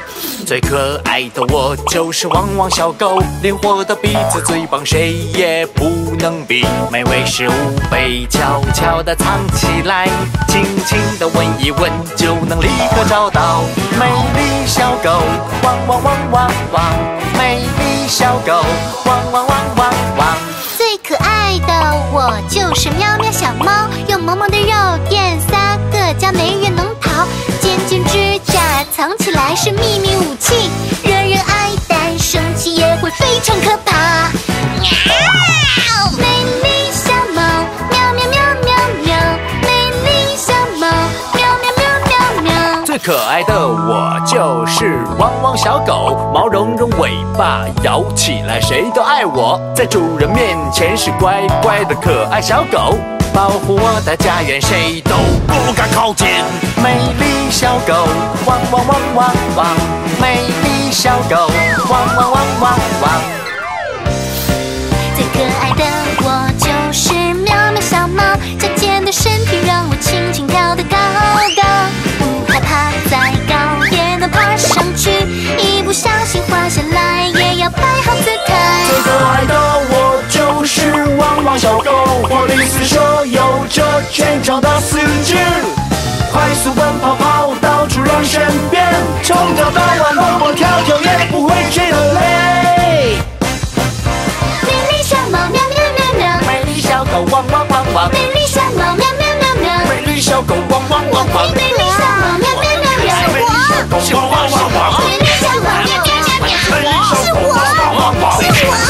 最可爱的我就是汪汪小狗，灵活的鼻子最棒，谁也不能比。美味食物被悄悄地藏起来，轻轻地闻一闻就能立刻找到。美丽小狗，汪汪汪汪汪，美丽小狗，汪汪汪汪汪。 最可爱的我就是喵喵小猫，用萌萌的肉垫撒个娇，没人能逃。尖尖指甲藏起来是秘密武器，人人爱戴，生气也会非常可怕。美丽小猫，喵喵喵喵喵，美丽小猫，喵喵喵喵喵。 最可爱的我就是汪汪小狗，毛茸茸尾巴摇起来，谁都爱我，在主人面前是乖乖的可爱小狗，保护我的家园，谁都不敢靠近。美丽小狗，汪汪汪汪汪，美丽小狗，汪汪汪汪汪。 最可爱的我就是喵喵小猫，矫健的身体让我轻轻跳得高高，不害怕再高也能爬上去，一不小心滑下来也要摆好姿态。 最可爱的我就是汪汪小狗，活力四射，有着健壮的四肢，快速奔跑跑到主人身边，从早到晚蹦蹦跳跳也不会觉得累。 美丽小猫喵喵喵喵， 美丽小狗汪汪汪汪， 美丽小猫喵喵喵喵， 美丽小狗汪汪汪汪， 美丽小猫喵喵喵喵， 是我，是我， 美丽小猫喵喵喵喵，是我，是我。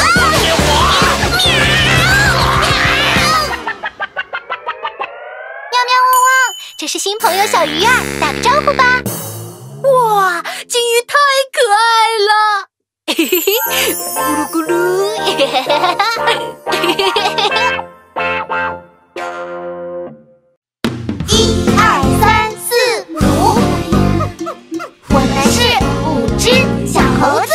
喵喵汪汪，这是新朋友小鱼儿，打个招呼吧。 哇，金鱼太可爱了！嘿嘿嘿，咕噜咕噜，嘿嘿嘿嘿嘿嘿嘿嘿。 1、2、3、4、5，我们是5只小猴子。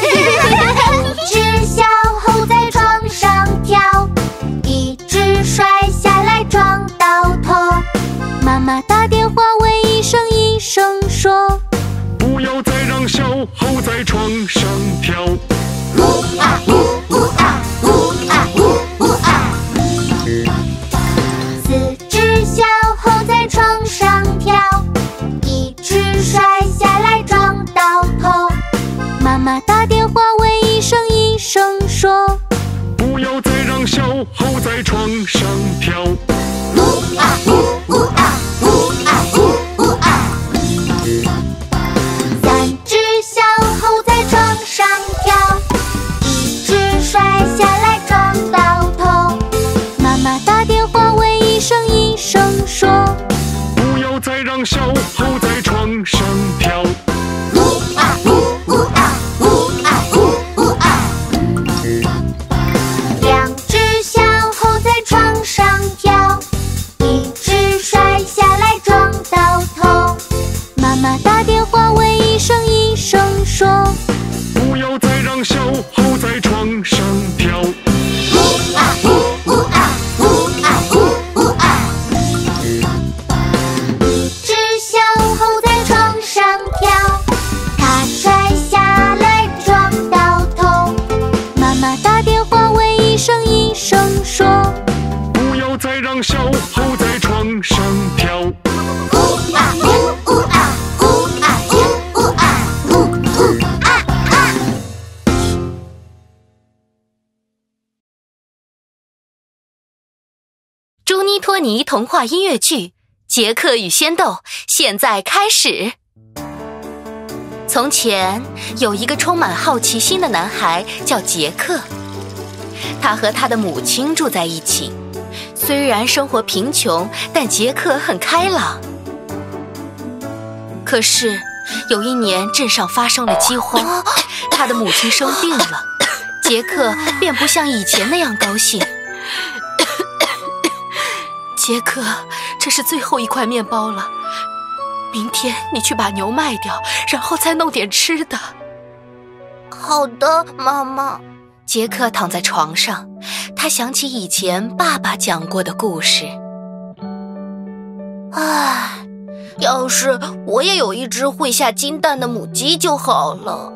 只小猴在床上跳，一只摔下来撞到头。妈妈打电话问医生，医生说不要再让小猴在床上跳。 呜啊呜呜啊呜啊呜呜啊。4只小猴在床上跳，一只摔下来撞到头。妈妈打电话问医生，医生说不要再让小猴在床上跳。 呜啊呜呜啊呜啊呜呜啊。3只小猴在床上跳，一只摔下来撞到头。妈妈打电话问医生，医生说不要再让小猴在床上跳。 呜啊呜呜啊呜啊呜呜啊。2只小猴在床上跳，一只摔下来撞到头。妈妈打电话问医生，医生说不要再让小猴在床上跳。 呜啊呜呜啊呜啊呜呜啊。一只小猴在床上跳，它摔下来撞到头。妈妈打电话问医生，医生说不要再让小猴在床上跳。 呜啊呜呜啊呜啊呜呜啊呜呜啊啊。 朱妮托尼童话音乐剧《杰克与仙豆》现在开始。从前有一个充满好奇心的男孩叫杰克，他和他的母亲住在一起。虽然生活贫穷，但杰克很开朗。可是有一年镇上发生了饥荒，他的母亲生病了，杰克便不像以前那样高兴。杰克，这是最后一块面包了，明天你去把牛卖掉，然后再弄点吃的。 好的，妈妈。 杰克躺在床上，他想起以前爸爸讲过的故事。 唉， 要是我也有一只会下金蛋的母鸡就好了。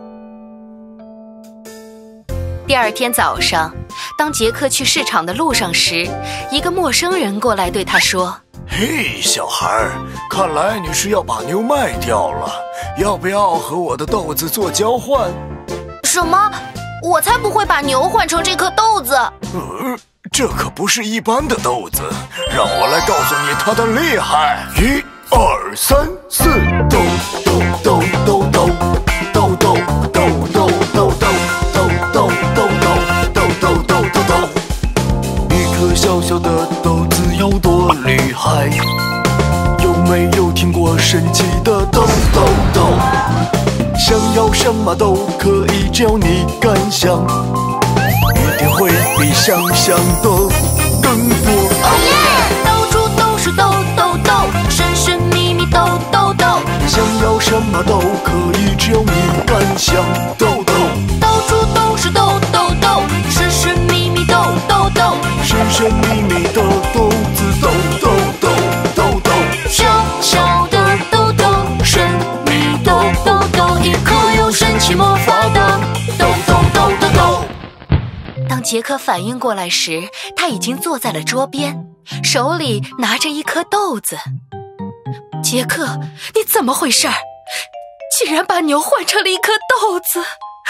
第二天早上，当杰克去市场的路上时，一个陌生人过来对他说： 嘿，小孩，看来你是要把牛卖掉了，要不要和我的豆子做交换？ 什么？我才不会把牛换成这颗豆子。 这可不是一般的豆子，让我来告诉你它的厉害。1、2、3、4，豆豆豆豆豆豆豆豆豆豆豆豆豆豆豆豆豆，一颗小小的豆子有多厉害？有没有听过神奇的豆豆豆？想要什么都可以，只要你敢想，一定会比想象的更多。 到处都是豆豆豆，神神秘秘豆豆豆。 想要什么都可以，只要你敢想。豆豆， 到处都是豆豆豆，神神秘秘豆豆豆。 神神秘秘的豆子，豆豆豆豆豆。 小小的豆豆，神秘豆豆豆，一颗有神奇魔法的豆豆豆豆豆。 当杰克反应过来时，他已经坐在了桌边，手里拿着一颗豆子。杰克，你怎么回事？竟然把牛换成了一颗豆子！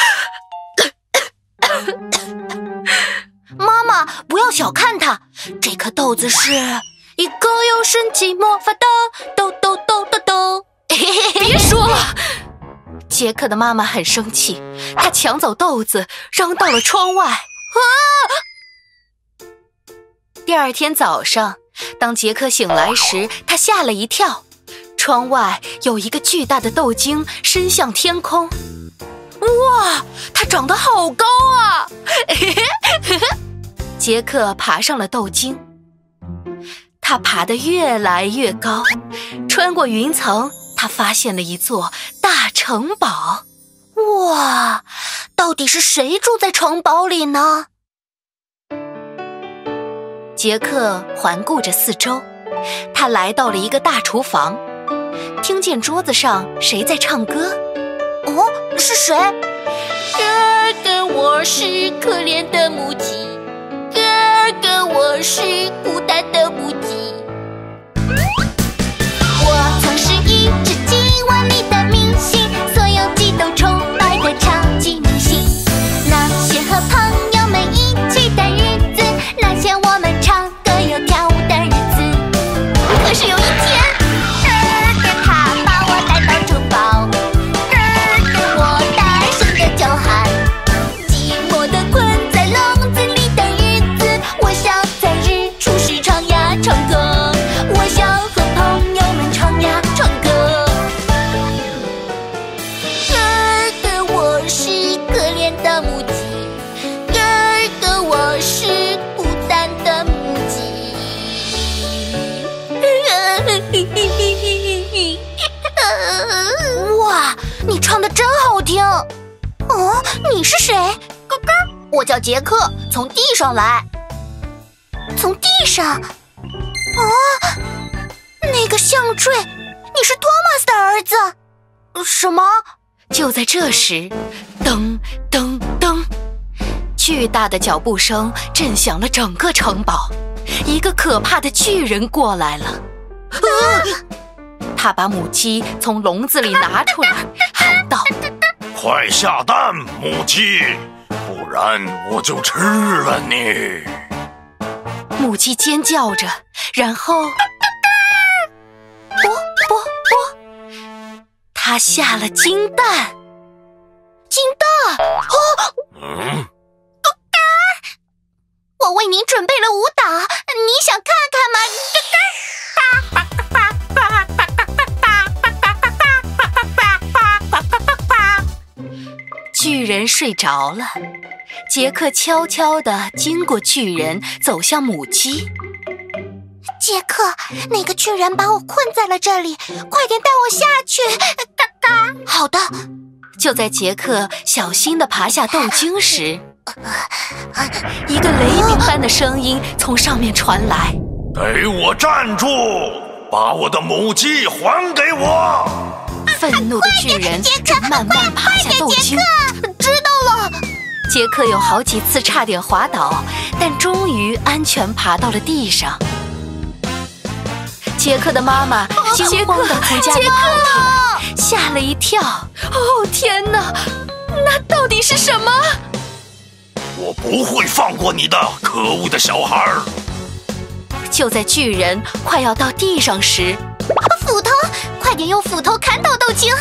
妈妈，不要小看它，这颗豆子是一个有神奇魔法的豆豆豆豆豆。 别说了！杰克的妈妈很生气，她抢走豆子扔到了窗外。第二天早上，当杰克醒来时，他吓了一跳，窗外有一个巨大的豆茎伸向天空。哇，它长得好高啊！杰克爬上了豆茎，他爬得越来越高，穿过云层，他发现了一座大城堡。 哇，到底是谁住在城堡里呢？ 杰克环顾着四周，他来到了一个大厨房，听见桌子上谁在唱歌。 哦，是谁？哥哥，我是可怜的母鸡，哥哥，我是孤单的母鸡。我曾是一只鸡，碗里的明星，所有鸡都崇拜的超级明星。那些和朋友们一起的日子，那些我们唱歌又跳舞的日子。可是有一天，他把我带到城堡，我大声地叫喊，寂寞地困在笼子里的日子，我想在日出时唱呀唱歌，我想和朋友们唱呀唱歌。哥哥，我是可怜的母鸡，哥哥，我是孤单的母鸡。哇，你唱得真好听！哦，你是谁？咯咯，我叫杰克，从地上来。从地上？哦，那个项坠，你是托马斯的儿子？什么？ 就在这时，噔噔噔，巨大的脚步声震响了整个城堡，一个可怕的巨人过来了。他把母鸡从笼子里拿出来，喊道： 快下蛋，母鸡，不然我就吃了你！ 母鸡尖叫着，然后它下了金蛋。 金蛋！哦，我为您准备了舞蹈，你想看看吗？ 巨人睡着了，杰克悄悄地经过巨人，走向母鸡。 杰克，那个巨人把我困在了这里，快点带我下去！嘎嘎。好的。 就在杰克小心地爬下豆茎时，一个雷鸣般的声音从上面传来： 给我站住！ 把我的母鸡还给我！ 愤怒的巨人正慢慢爬下豆茎。 知道了。 杰克有好几次差点滑倒，但终于安全爬到了地上。杰克的妈妈惊慌地从家里跑出来，吓了一跳。哦，天哪！那到底是什么？ 我不会放过你的，可恶的小孩儿！ 就在巨人快要到地上时， 斧头，快点用斧头砍倒豆茎！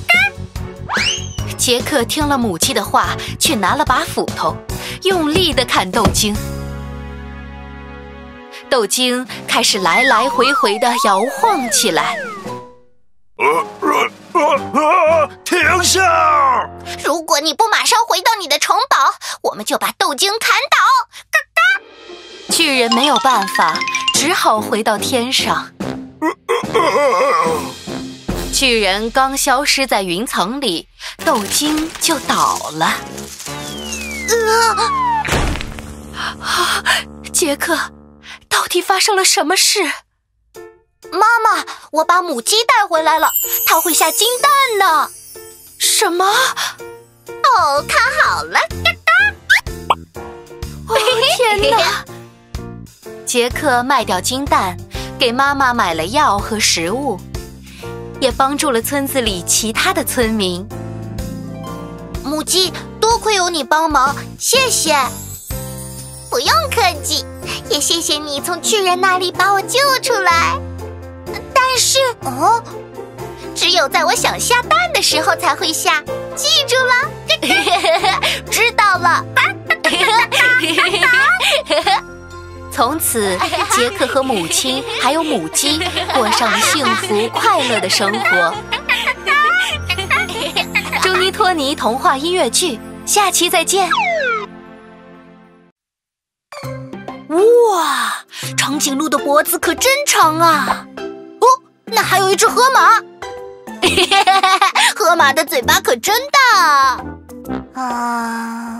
杰克听了母鸡的话，去拿了把斧头，用力地砍豆茎。豆茎开始来来回回地摇晃起来。 停下！ 如果你不马上回到你的城堡，我们就把豆茎砍倒！嘎嘎！ 巨人没有办法，只好回到天上。巨人刚消失在云层里，豆茎就倒了。杰克，到底发生了什么事？ 妈妈，我把母鸡带回来了，它会下金蛋呢。 什么？ 哦，看好了，嘎嘎！ 哦，天哪！杰克卖掉金蛋，给妈妈买了药和食物，也帮助了村子里其他的村民。 母鸡，多亏有你帮忙，谢谢。不用客气，也谢谢你从巨人那里把我救出来。但是，只有在我想下蛋的时候才会下，记住了？知道了。 从此，杰克和母亲还有母鸡过上了幸福快乐的生活。朱妮托尼童话音乐剧，下期再见。 哇，长颈鹿的脖子可真长啊！哦，那还有一只河马。河马的嘴巴可真大啊！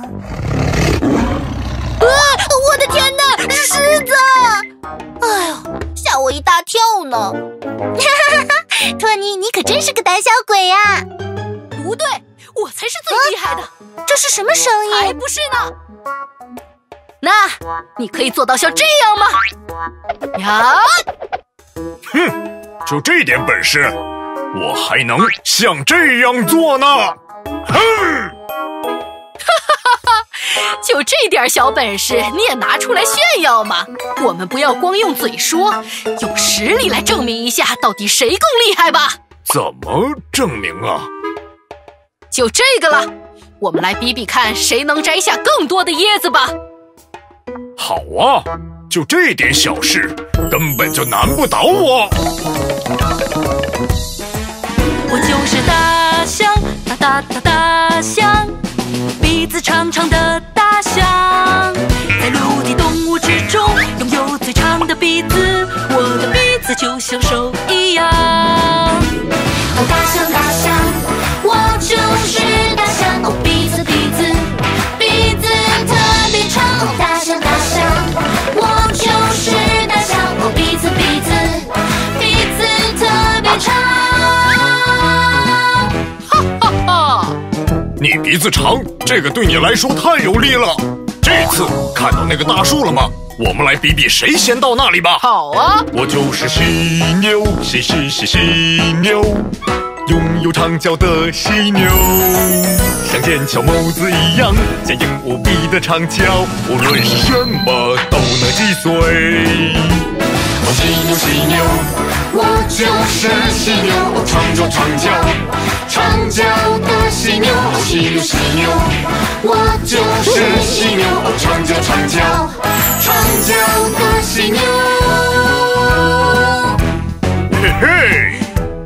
我的天哪，是狮子！哎呦，吓我一大跳呢！ 托尼，你可真是个胆小鬼呀！ 不对，我才是最厉害的。 这是什么声音？ 才不是呢！ 那你可以做到像这样吗？呀！ 哼，就这点本事，我还能像这样做呢！哼！ 就这点小本事，你也拿出来炫耀吗？我们不要光用嘴说，用实力来证明一下，到底谁更厉害吧？ 怎么证明啊？ 就这个了，我们来比比看，谁能摘下更多的椰子吧。 好啊，就这点小事，根本就难不倒我。 我就是大象，大象，鼻子长长的大象，在陆地动物之中拥有最长的鼻子，我的鼻子就像手一样。 哦，大象大象，我就是大象，哦，鼻子特别长，哦，大象大象，我就是大象，哦，鼻子特别长。 哈哈！ 你鼻子长，这个对你来说太有利了。这次看到那个大树了吗？我们来比比谁先到那里吧。 好啊！ 我就是犀牛，犀牛，拥有长角的犀牛，像剑桥眸子一样坚硬无比的长角，无论是什么都能击碎。 我犀牛，我就是犀牛，我长角的犀牛，犀牛，我就是犀牛，我长角的犀牛。 嘿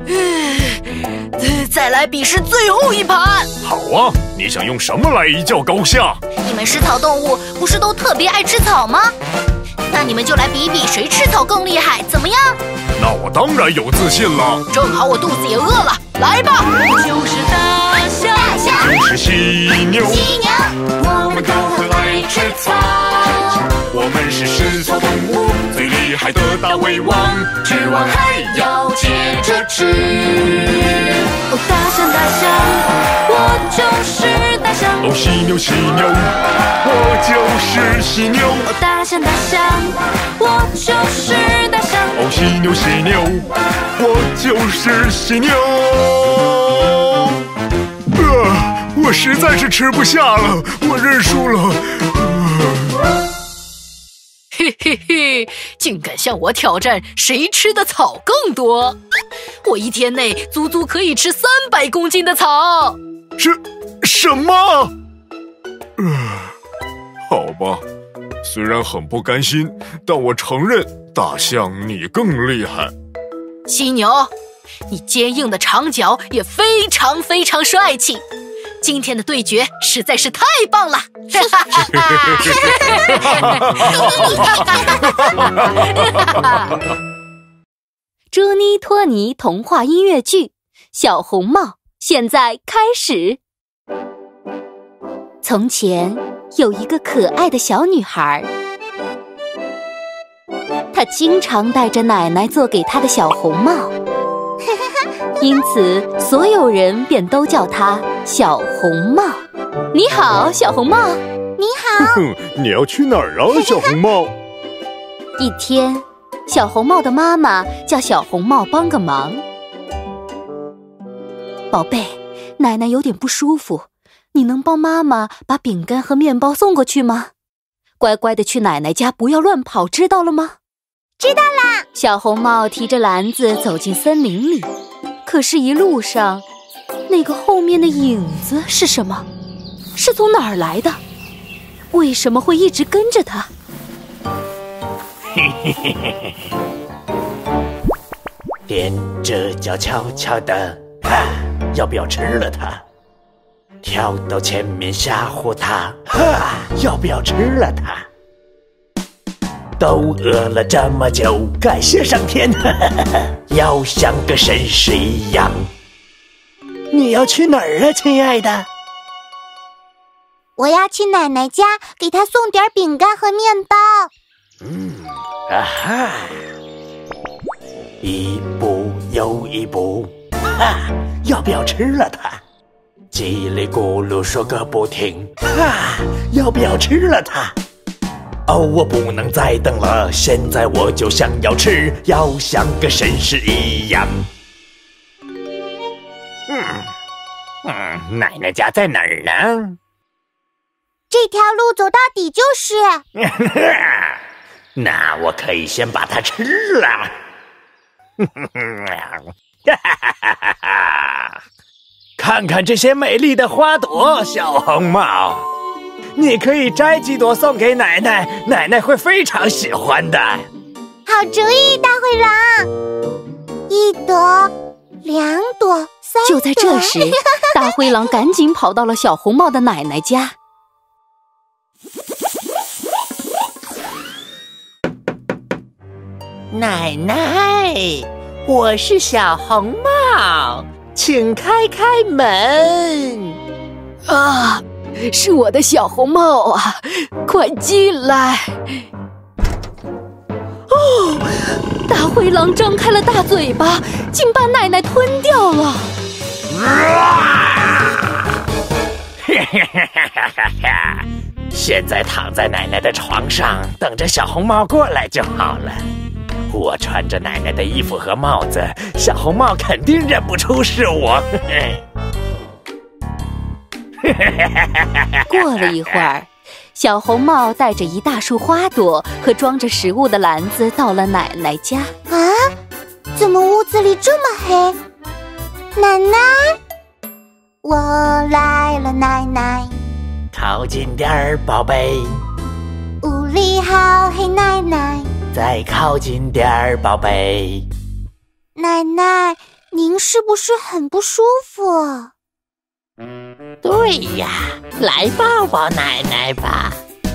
嘿，再来比试最后一盘。 好啊，你想用什么来一较高下？ 你们食草动物不是都特别爱吃草吗？那你们就来比比谁吃草更厉害，怎么样？ 那我当然有自信了。 正好我肚子也饿了，来吧！ 我就是大象， 就是犀牛， 我们都很爱吃草，我们是食草动物，最厉害海的大胃王， 吃完还要接着吃。 哦，大象大象，我就是大象。 哦，犀牛犀牛，我就是犀牛。 哦，大象大象，我就是大象。 哦，犀牛犀牛，我就是犀牛。我实在是吃不下了，我认输了。 嘿嘿嘿，竟敢向我挑战，谁吃的草更多？我一天内足足可以吃300公斤的草。 什么？好吧，虽然很不甘心，但我承认大象你更厉害。 犀牛，你坚硬的长角也非常非常帅气。今天的对决实在是太棒了！ 朱妮托尼童话音乐剧《小红帽》现在开始。从前有一个可爱的小女孩，她经常戴着奶奶做给她的小红帽，因此所有人便都叫她小红帽。你好，小红帽。 你好。 你要去哪儿啊，小红帽？ 一天，小红帽的妈妈叫小红帽帮个忙。宝贝，奶奶有点不舒服，你能帮妈妈把饼干和面包送过去吗？乖乖的去奶奶家，不要乱跑，知道了吗？ 知道啦。 小红帽提着篮子走进森林里，可是一路上，那个后面的影子是什么？是从哪儿来的？为什么会一直跟着他？ 踮着脚悄悄的，要不要吃了它？跳到前面吓唬它，要不要吃了它？都饿了这么久，感谢上天，要像个绅士一样。你要去哪儿啊，亲爱的？ 我要去奶奶家，给她送点饼干和面包。 一步又一步，要不要吃了它？叽里咕噜说个不停，要不要吃了它？哦，我不能再等了，现在我就想要吃，要像个绅士一样。奶奶家在哪儿呢？ 这条路走到底就是。 那我可以先把它吃了。看看这些美丽的花朵，小红帽，你可以摘几朵送给奶奶，奶奶会非常喜欢的。 好主意，大灰狼。1朵，2朵，3朵。 就在这时，大灰狼赶紧跑到了小红帽的奶奶家。 奶奶，我是小红帽，请开开门。 啊，是我的小红帽啊，快进来。 哦，大灰狼张开了大嘴巴，竟把奶奶吞掉了。 现在躺在奶奶的床上，等着小红帽过来就好了。我穿着奶奶的衣服和帽子，小红帽肯定认不出是我。 过了一会儿，小红帽带着一大束花朵和装着食物的篮子到了奶奶家。 啊，怎么屋子里这么黑？奶奶，我来了，奶奶。 靠近点儿，宝贝。 屋里好黑，奶奶。 再靠近点儿，宝贝。 奶奶，您是不是很不舒服？ 对呀，来抱抱奶奶吧。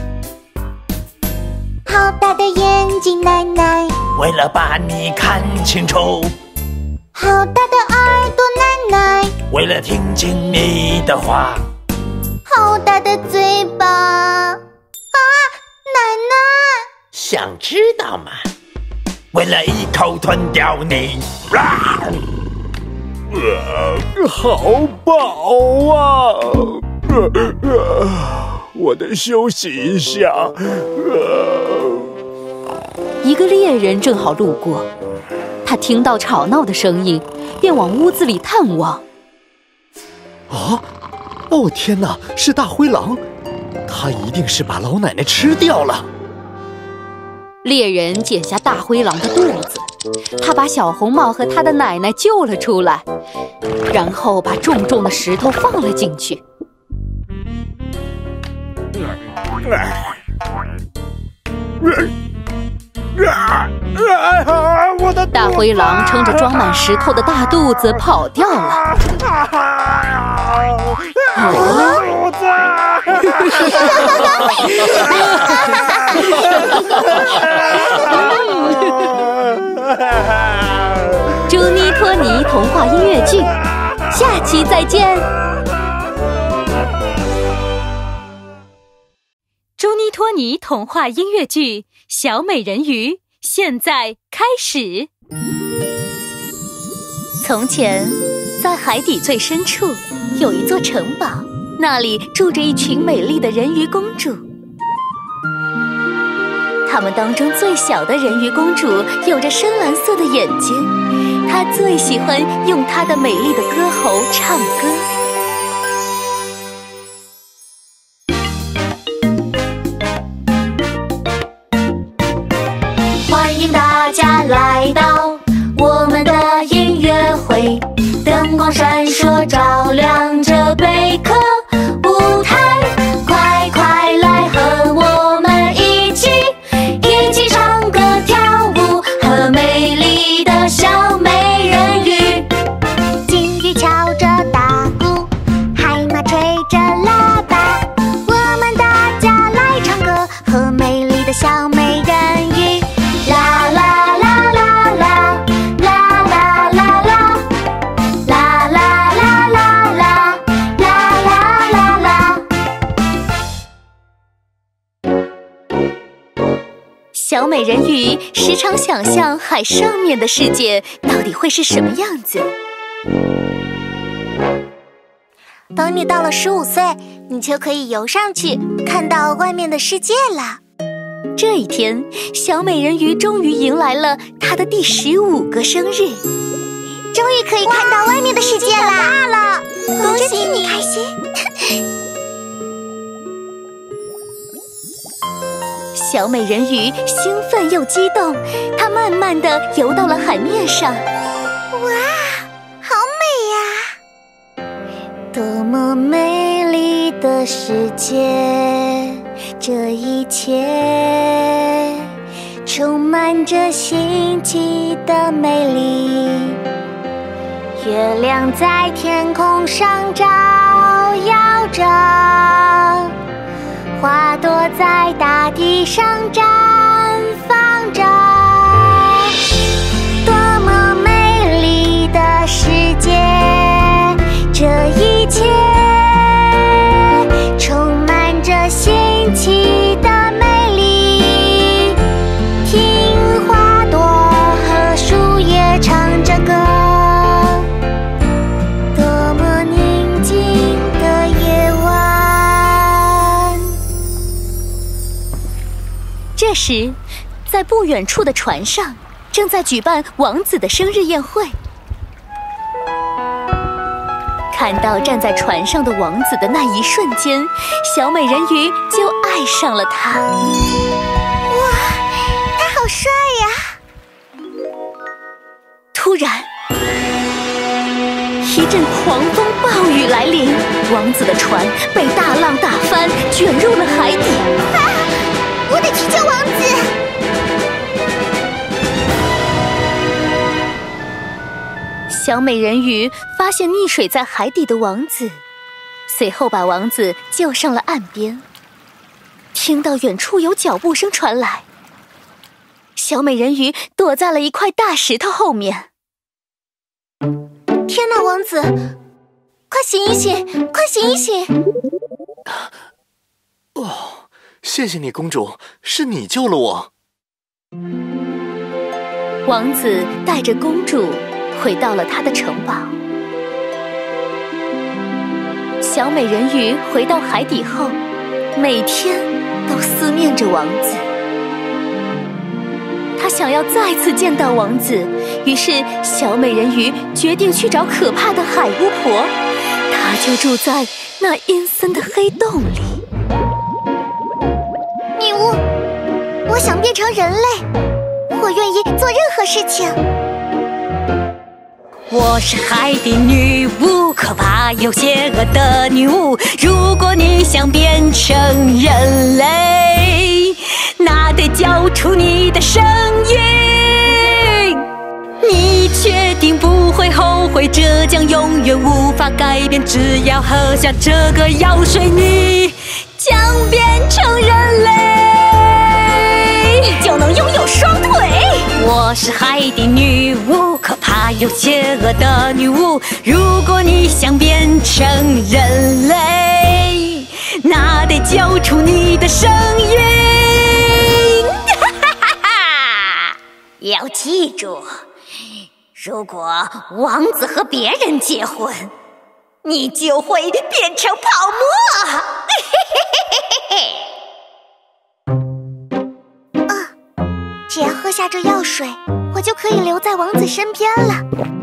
好大的眼睛，奶奶。 为了把你看清楚。 好大的耳朵，奶奶。 为了听清你的话。 好大的嘴巴。啊，奶奶。 想知道吗？ 为了一口吞掉你。 好饱啊！我得休息一下。 一个猎人正好路过，他听到吵闹的声音，便往屋子里探望。 啊！哦天哪，是大灰狼！他一定是把老奶奶吃掉了。 猎人剪下大灰狼的肚子，他把小红帽和他的奶奶救了出来，然后把重重的石头放了进去。大灰狼撑着装满石头的大肚子跑掉了。 肚子！ 朱妮托尼童话音乐剧，下期再见。朱妮托尼童话音乐剧《小美人鱼》现在开始。从前，在海底最深处有一座城堡，那里住着一群美丽的人鱼公主。她们当中最小的人鱼公主有着深蓝色的眼睛，她最喜欢用她的美丽的歌喉唱歌。 欢迎大家来到我们的音乐会，灯光闪烁照亮着贝壳舞台，快快来和我们一起唱歌跳舞，和美丽的小美人鱼。 金鱼敲着大鼓，海马吹着喇叭，我们大家来唱歌，和美丽的小美人鱼。啦啦啦啦啦，啦啦啦啦，啦啦啦啦啦，啦啦啦啦。 小美人鱼时常想象海上面的世界到底会是什么样子。 等你到了15岁，你就可以游上去，看到外面的世界了。 这一天，小美人鱼终于迎来了她的第15个生日， 终于可以看到外面的世界了！恭喜你，开心！ 小美人鱼兴奋又激动，她慢慢地游到了海面上。 哇，好美呀！多么美丽的世界，这一切充满着新奇的美丽。月亮在天空上照耀着，花朵在大地上绽放着，多么美丽的世界，这一切充满着新奇的美丽。听花朵和树叶唱着歌，多么宁静的夜晚。 这时，在不远处的船上，正在举办王子的生日宴会。看到站在船上的王子的那一瞬间，小美人鱼就爱上了他。 哇，他好帅呀！ 突然，一阵狂风暴雨来临，王子的船被大浪打翻，卷入了海底。 啊！我得去救王子！ 小美人鱼发现溺水在海底的王子，随后把王子救上了岸边。听到远处有脚步声传来，小美人鱼躲在了一块大石头后面。 天哪，王子，快醒一醒，快醒一醒！ 哦，谢谢你，公主，是你救了我。 王子带着公主回到了他的城堡。小美人鱼回到海底后，每天都思念着王子。她想要再次见到王子，于是小美人鱼决定去找可怕的海巫婆。她就住在那阴森的黑洞里。 女巫，我想变成人类，我愿意做任何事情。 我是海底女巫，可怕又邪恶的女巫。如果你想变成人类，那得交出你的声音。你确定不会后悔？这将永远无法改变。只要喝下这个药水，你将变成人类，就能拥有双腿。我是海底女巫，可怕又邪恶的女巫。如果你想变成人类，那得交出你的声音。要记住，如果王子和别人结婚，你就会变成泡沫。 只要喝下这药水，我就可以留在王子身边了。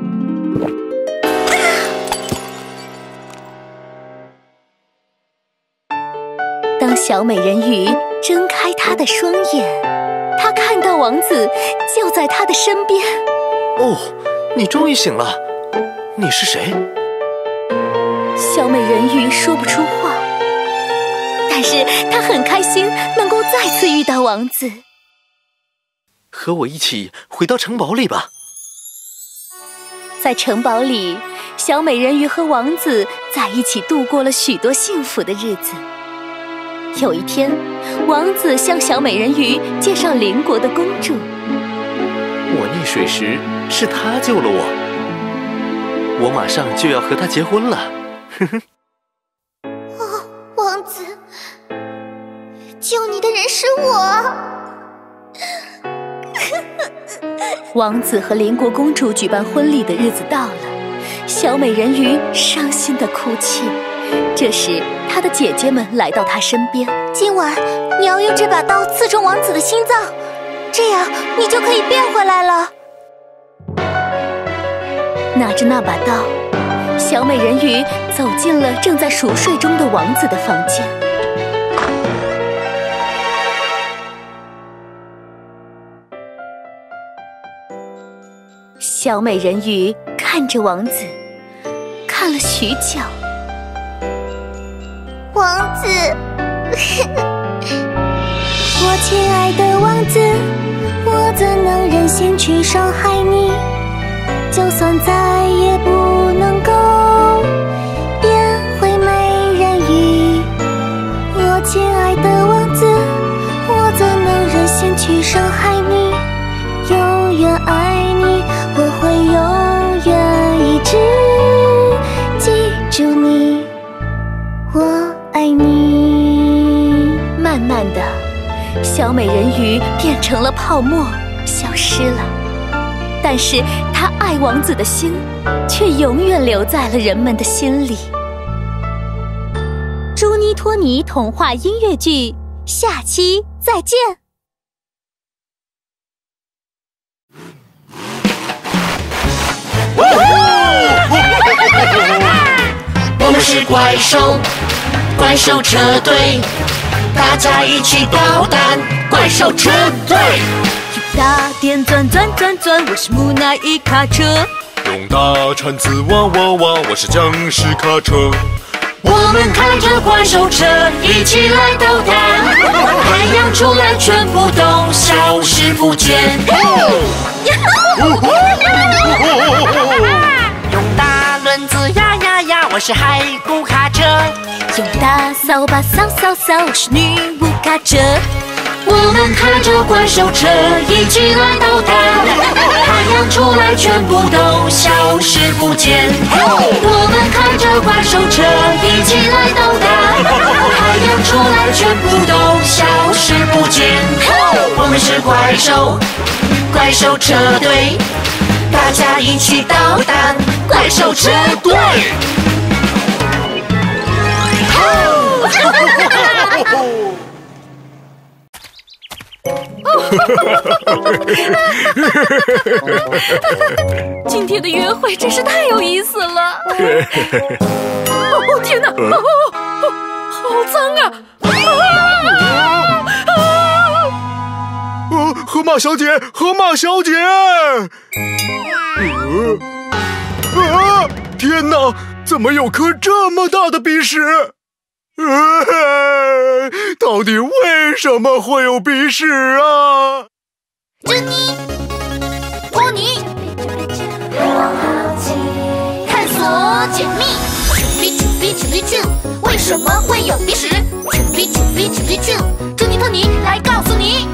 当小美人鱼睁开她的双眼，她看到王子就在她的身边。 哦，你终于醒了，你是谁？ 小美人鱼说不出话，但是她很开心能够再次遇到王子。 和我一起回到城堡里吧。 在城堡里，小美人鱼和王子在一起度过了许多幸福的日子。有一天，王子向小美人鱼介绍邻国的公主。 我溺水时是她救了我，我马上就要和她结婚了。呵呵。 哦，王子，救你的人是我。 王子和邻国公主举办婚礼的日子到了，小美人鱼伤心地哭泣。这时，她的姐姐们来到她身边。 今晚你要用这把刀刺中王子的心脏，这样你就可以变回来了。 拿着那把刀，小美人鱼走进了正在熟睡中的王子的房间。小美人鱼看着王子，看了许久。 王子，我亲爱的王子，我怎能忍心去伤害你？就算再也不能够变回美人鱼，我亲爱的王子，我怎能忍心去伤害你？永远爱你，我会永远一直记住你，我爱你。 慢慢的，小美人鱼变成了泡沫，消失了。但是她爱王子的心，却永远留在了人们的心里。朱妮托尼童话音乐剧，下期再见。 我们是怪兽，怪兽车队，大家一起捣蛋，怪兽车队。 大电钻钻钻钻，我是木乃伊卡车。 用大铲子挖挖挖，我是僵尸卡车。 我们开着怪兽车一起来捣蛋，太阳出来全部都消失不见。用大轮子呀呀呀，我是海虎卡车。 用大扫把扫扫扫，我是女巫卡车。 我们开着怪兽车一起来捣蛋，太阳出来全部都消失不见。我们开着怪兽车一起来捣蛋，太阳出来全部都消失不见。 我们是怪兽，怪兽车队，大家一起捣蛋，怪兽车队。 今天的约会真是太有意思了！哦天哪！好脏啊！ 河马小姐，河马小姐！天哪，怎么有颗这么大的鼻屎？到底为什么会有鼻屎啊？ 珍妮，托尼，探索解密。啾，为什么会有鼻屎？啾，珍妮托尼来告诉你。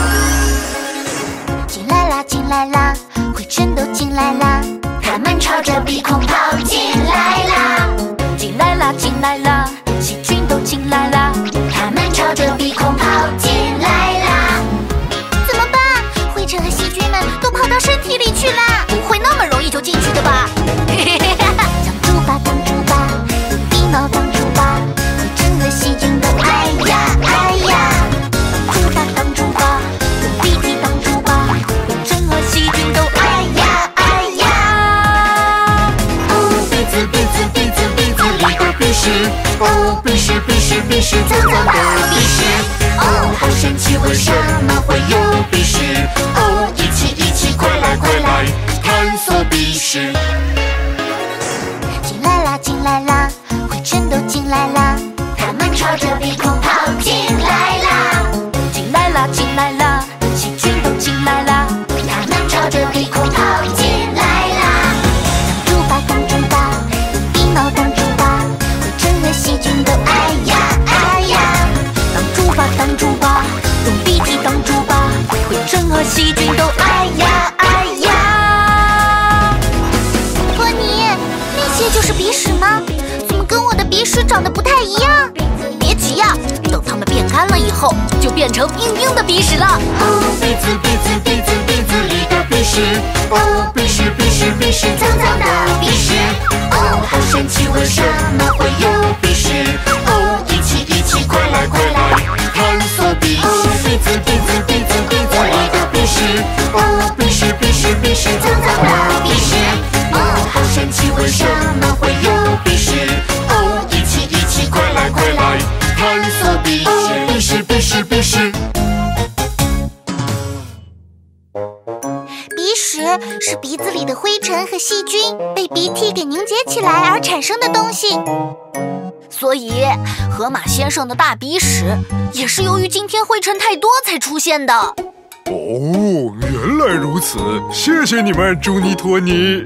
进来啦，进来啦，灰尘都进来啦，它们朝着鼻孔跑进来啦。 进来啦，进来啦，细菌都进来啦， 它们朝着鼻孔跑进来啦。怎么办？灰尘和细菌们都跑到身体里去啦， 不会那么容易就进去的吧？ 挡住吧，挡住吧，用鼻毛挡住吧，灰尘和细菌都哎呀哎呀。挡住吧，用鼻涕挡住吧，灰尘和细菌都哎呀哎呀。 哦，鼻子里的鼻屎，哦，鼻屎，脏脏的鼻屎，哦，好神奇，为什么会有鼻屎？哦，一起，快来，探索鼻屎。 进来啦，进来啦，灰尘都进来啦，它们朝着鼻孔跑进来啦。 进来啦，进来啦，细菌都进来啦， 它们朝着鼻孔跑进来啦。挡住吧，用鼻毛挡住吧，灰尘和细菌都哎呀哎呀。 挡住吧，用鼻涕挡住吧，灰尘和细菌都哎呀哎呀。 托尼，那些就是鼻屎吗？怎么跟我的鼻屎长得不太一样？ 别急呀，等它们变干了以后，就变成硬的鼻屎了。 哦，鼻子里的鼻屎，哦，鼻屎，脏脏的鼻屎，哦，好神奇，为什么会有鼻屎？哦，一起，快来，探索鼻屎。哦，鼻子里的鼻屎，哦，鼻屎，脏脏的鼻屎，哦，好神奇，为什么会有鼻屎？哦，一起，快来，探索鼻屎。哦，鼻屎。 鼻屎是鼻子里的灰尘和细菌被鼻涕给凝结起来而产生的东西， 所以河马先生的大鼻屎也是由于今天灰尘太多才出现的。 哦，原来如此，谢谢你们，朱尼托尼。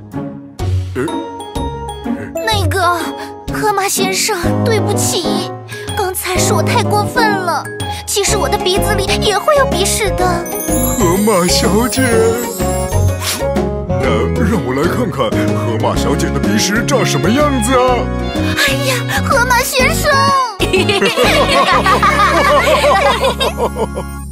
那个河马先生，对不起，刚才是我太过分了。其实我的鼻子里也会有鼻屎的。 河马小姐，让我来看看河马小姐的鼻屎长什么样子啊！ 哎呀，河马先生！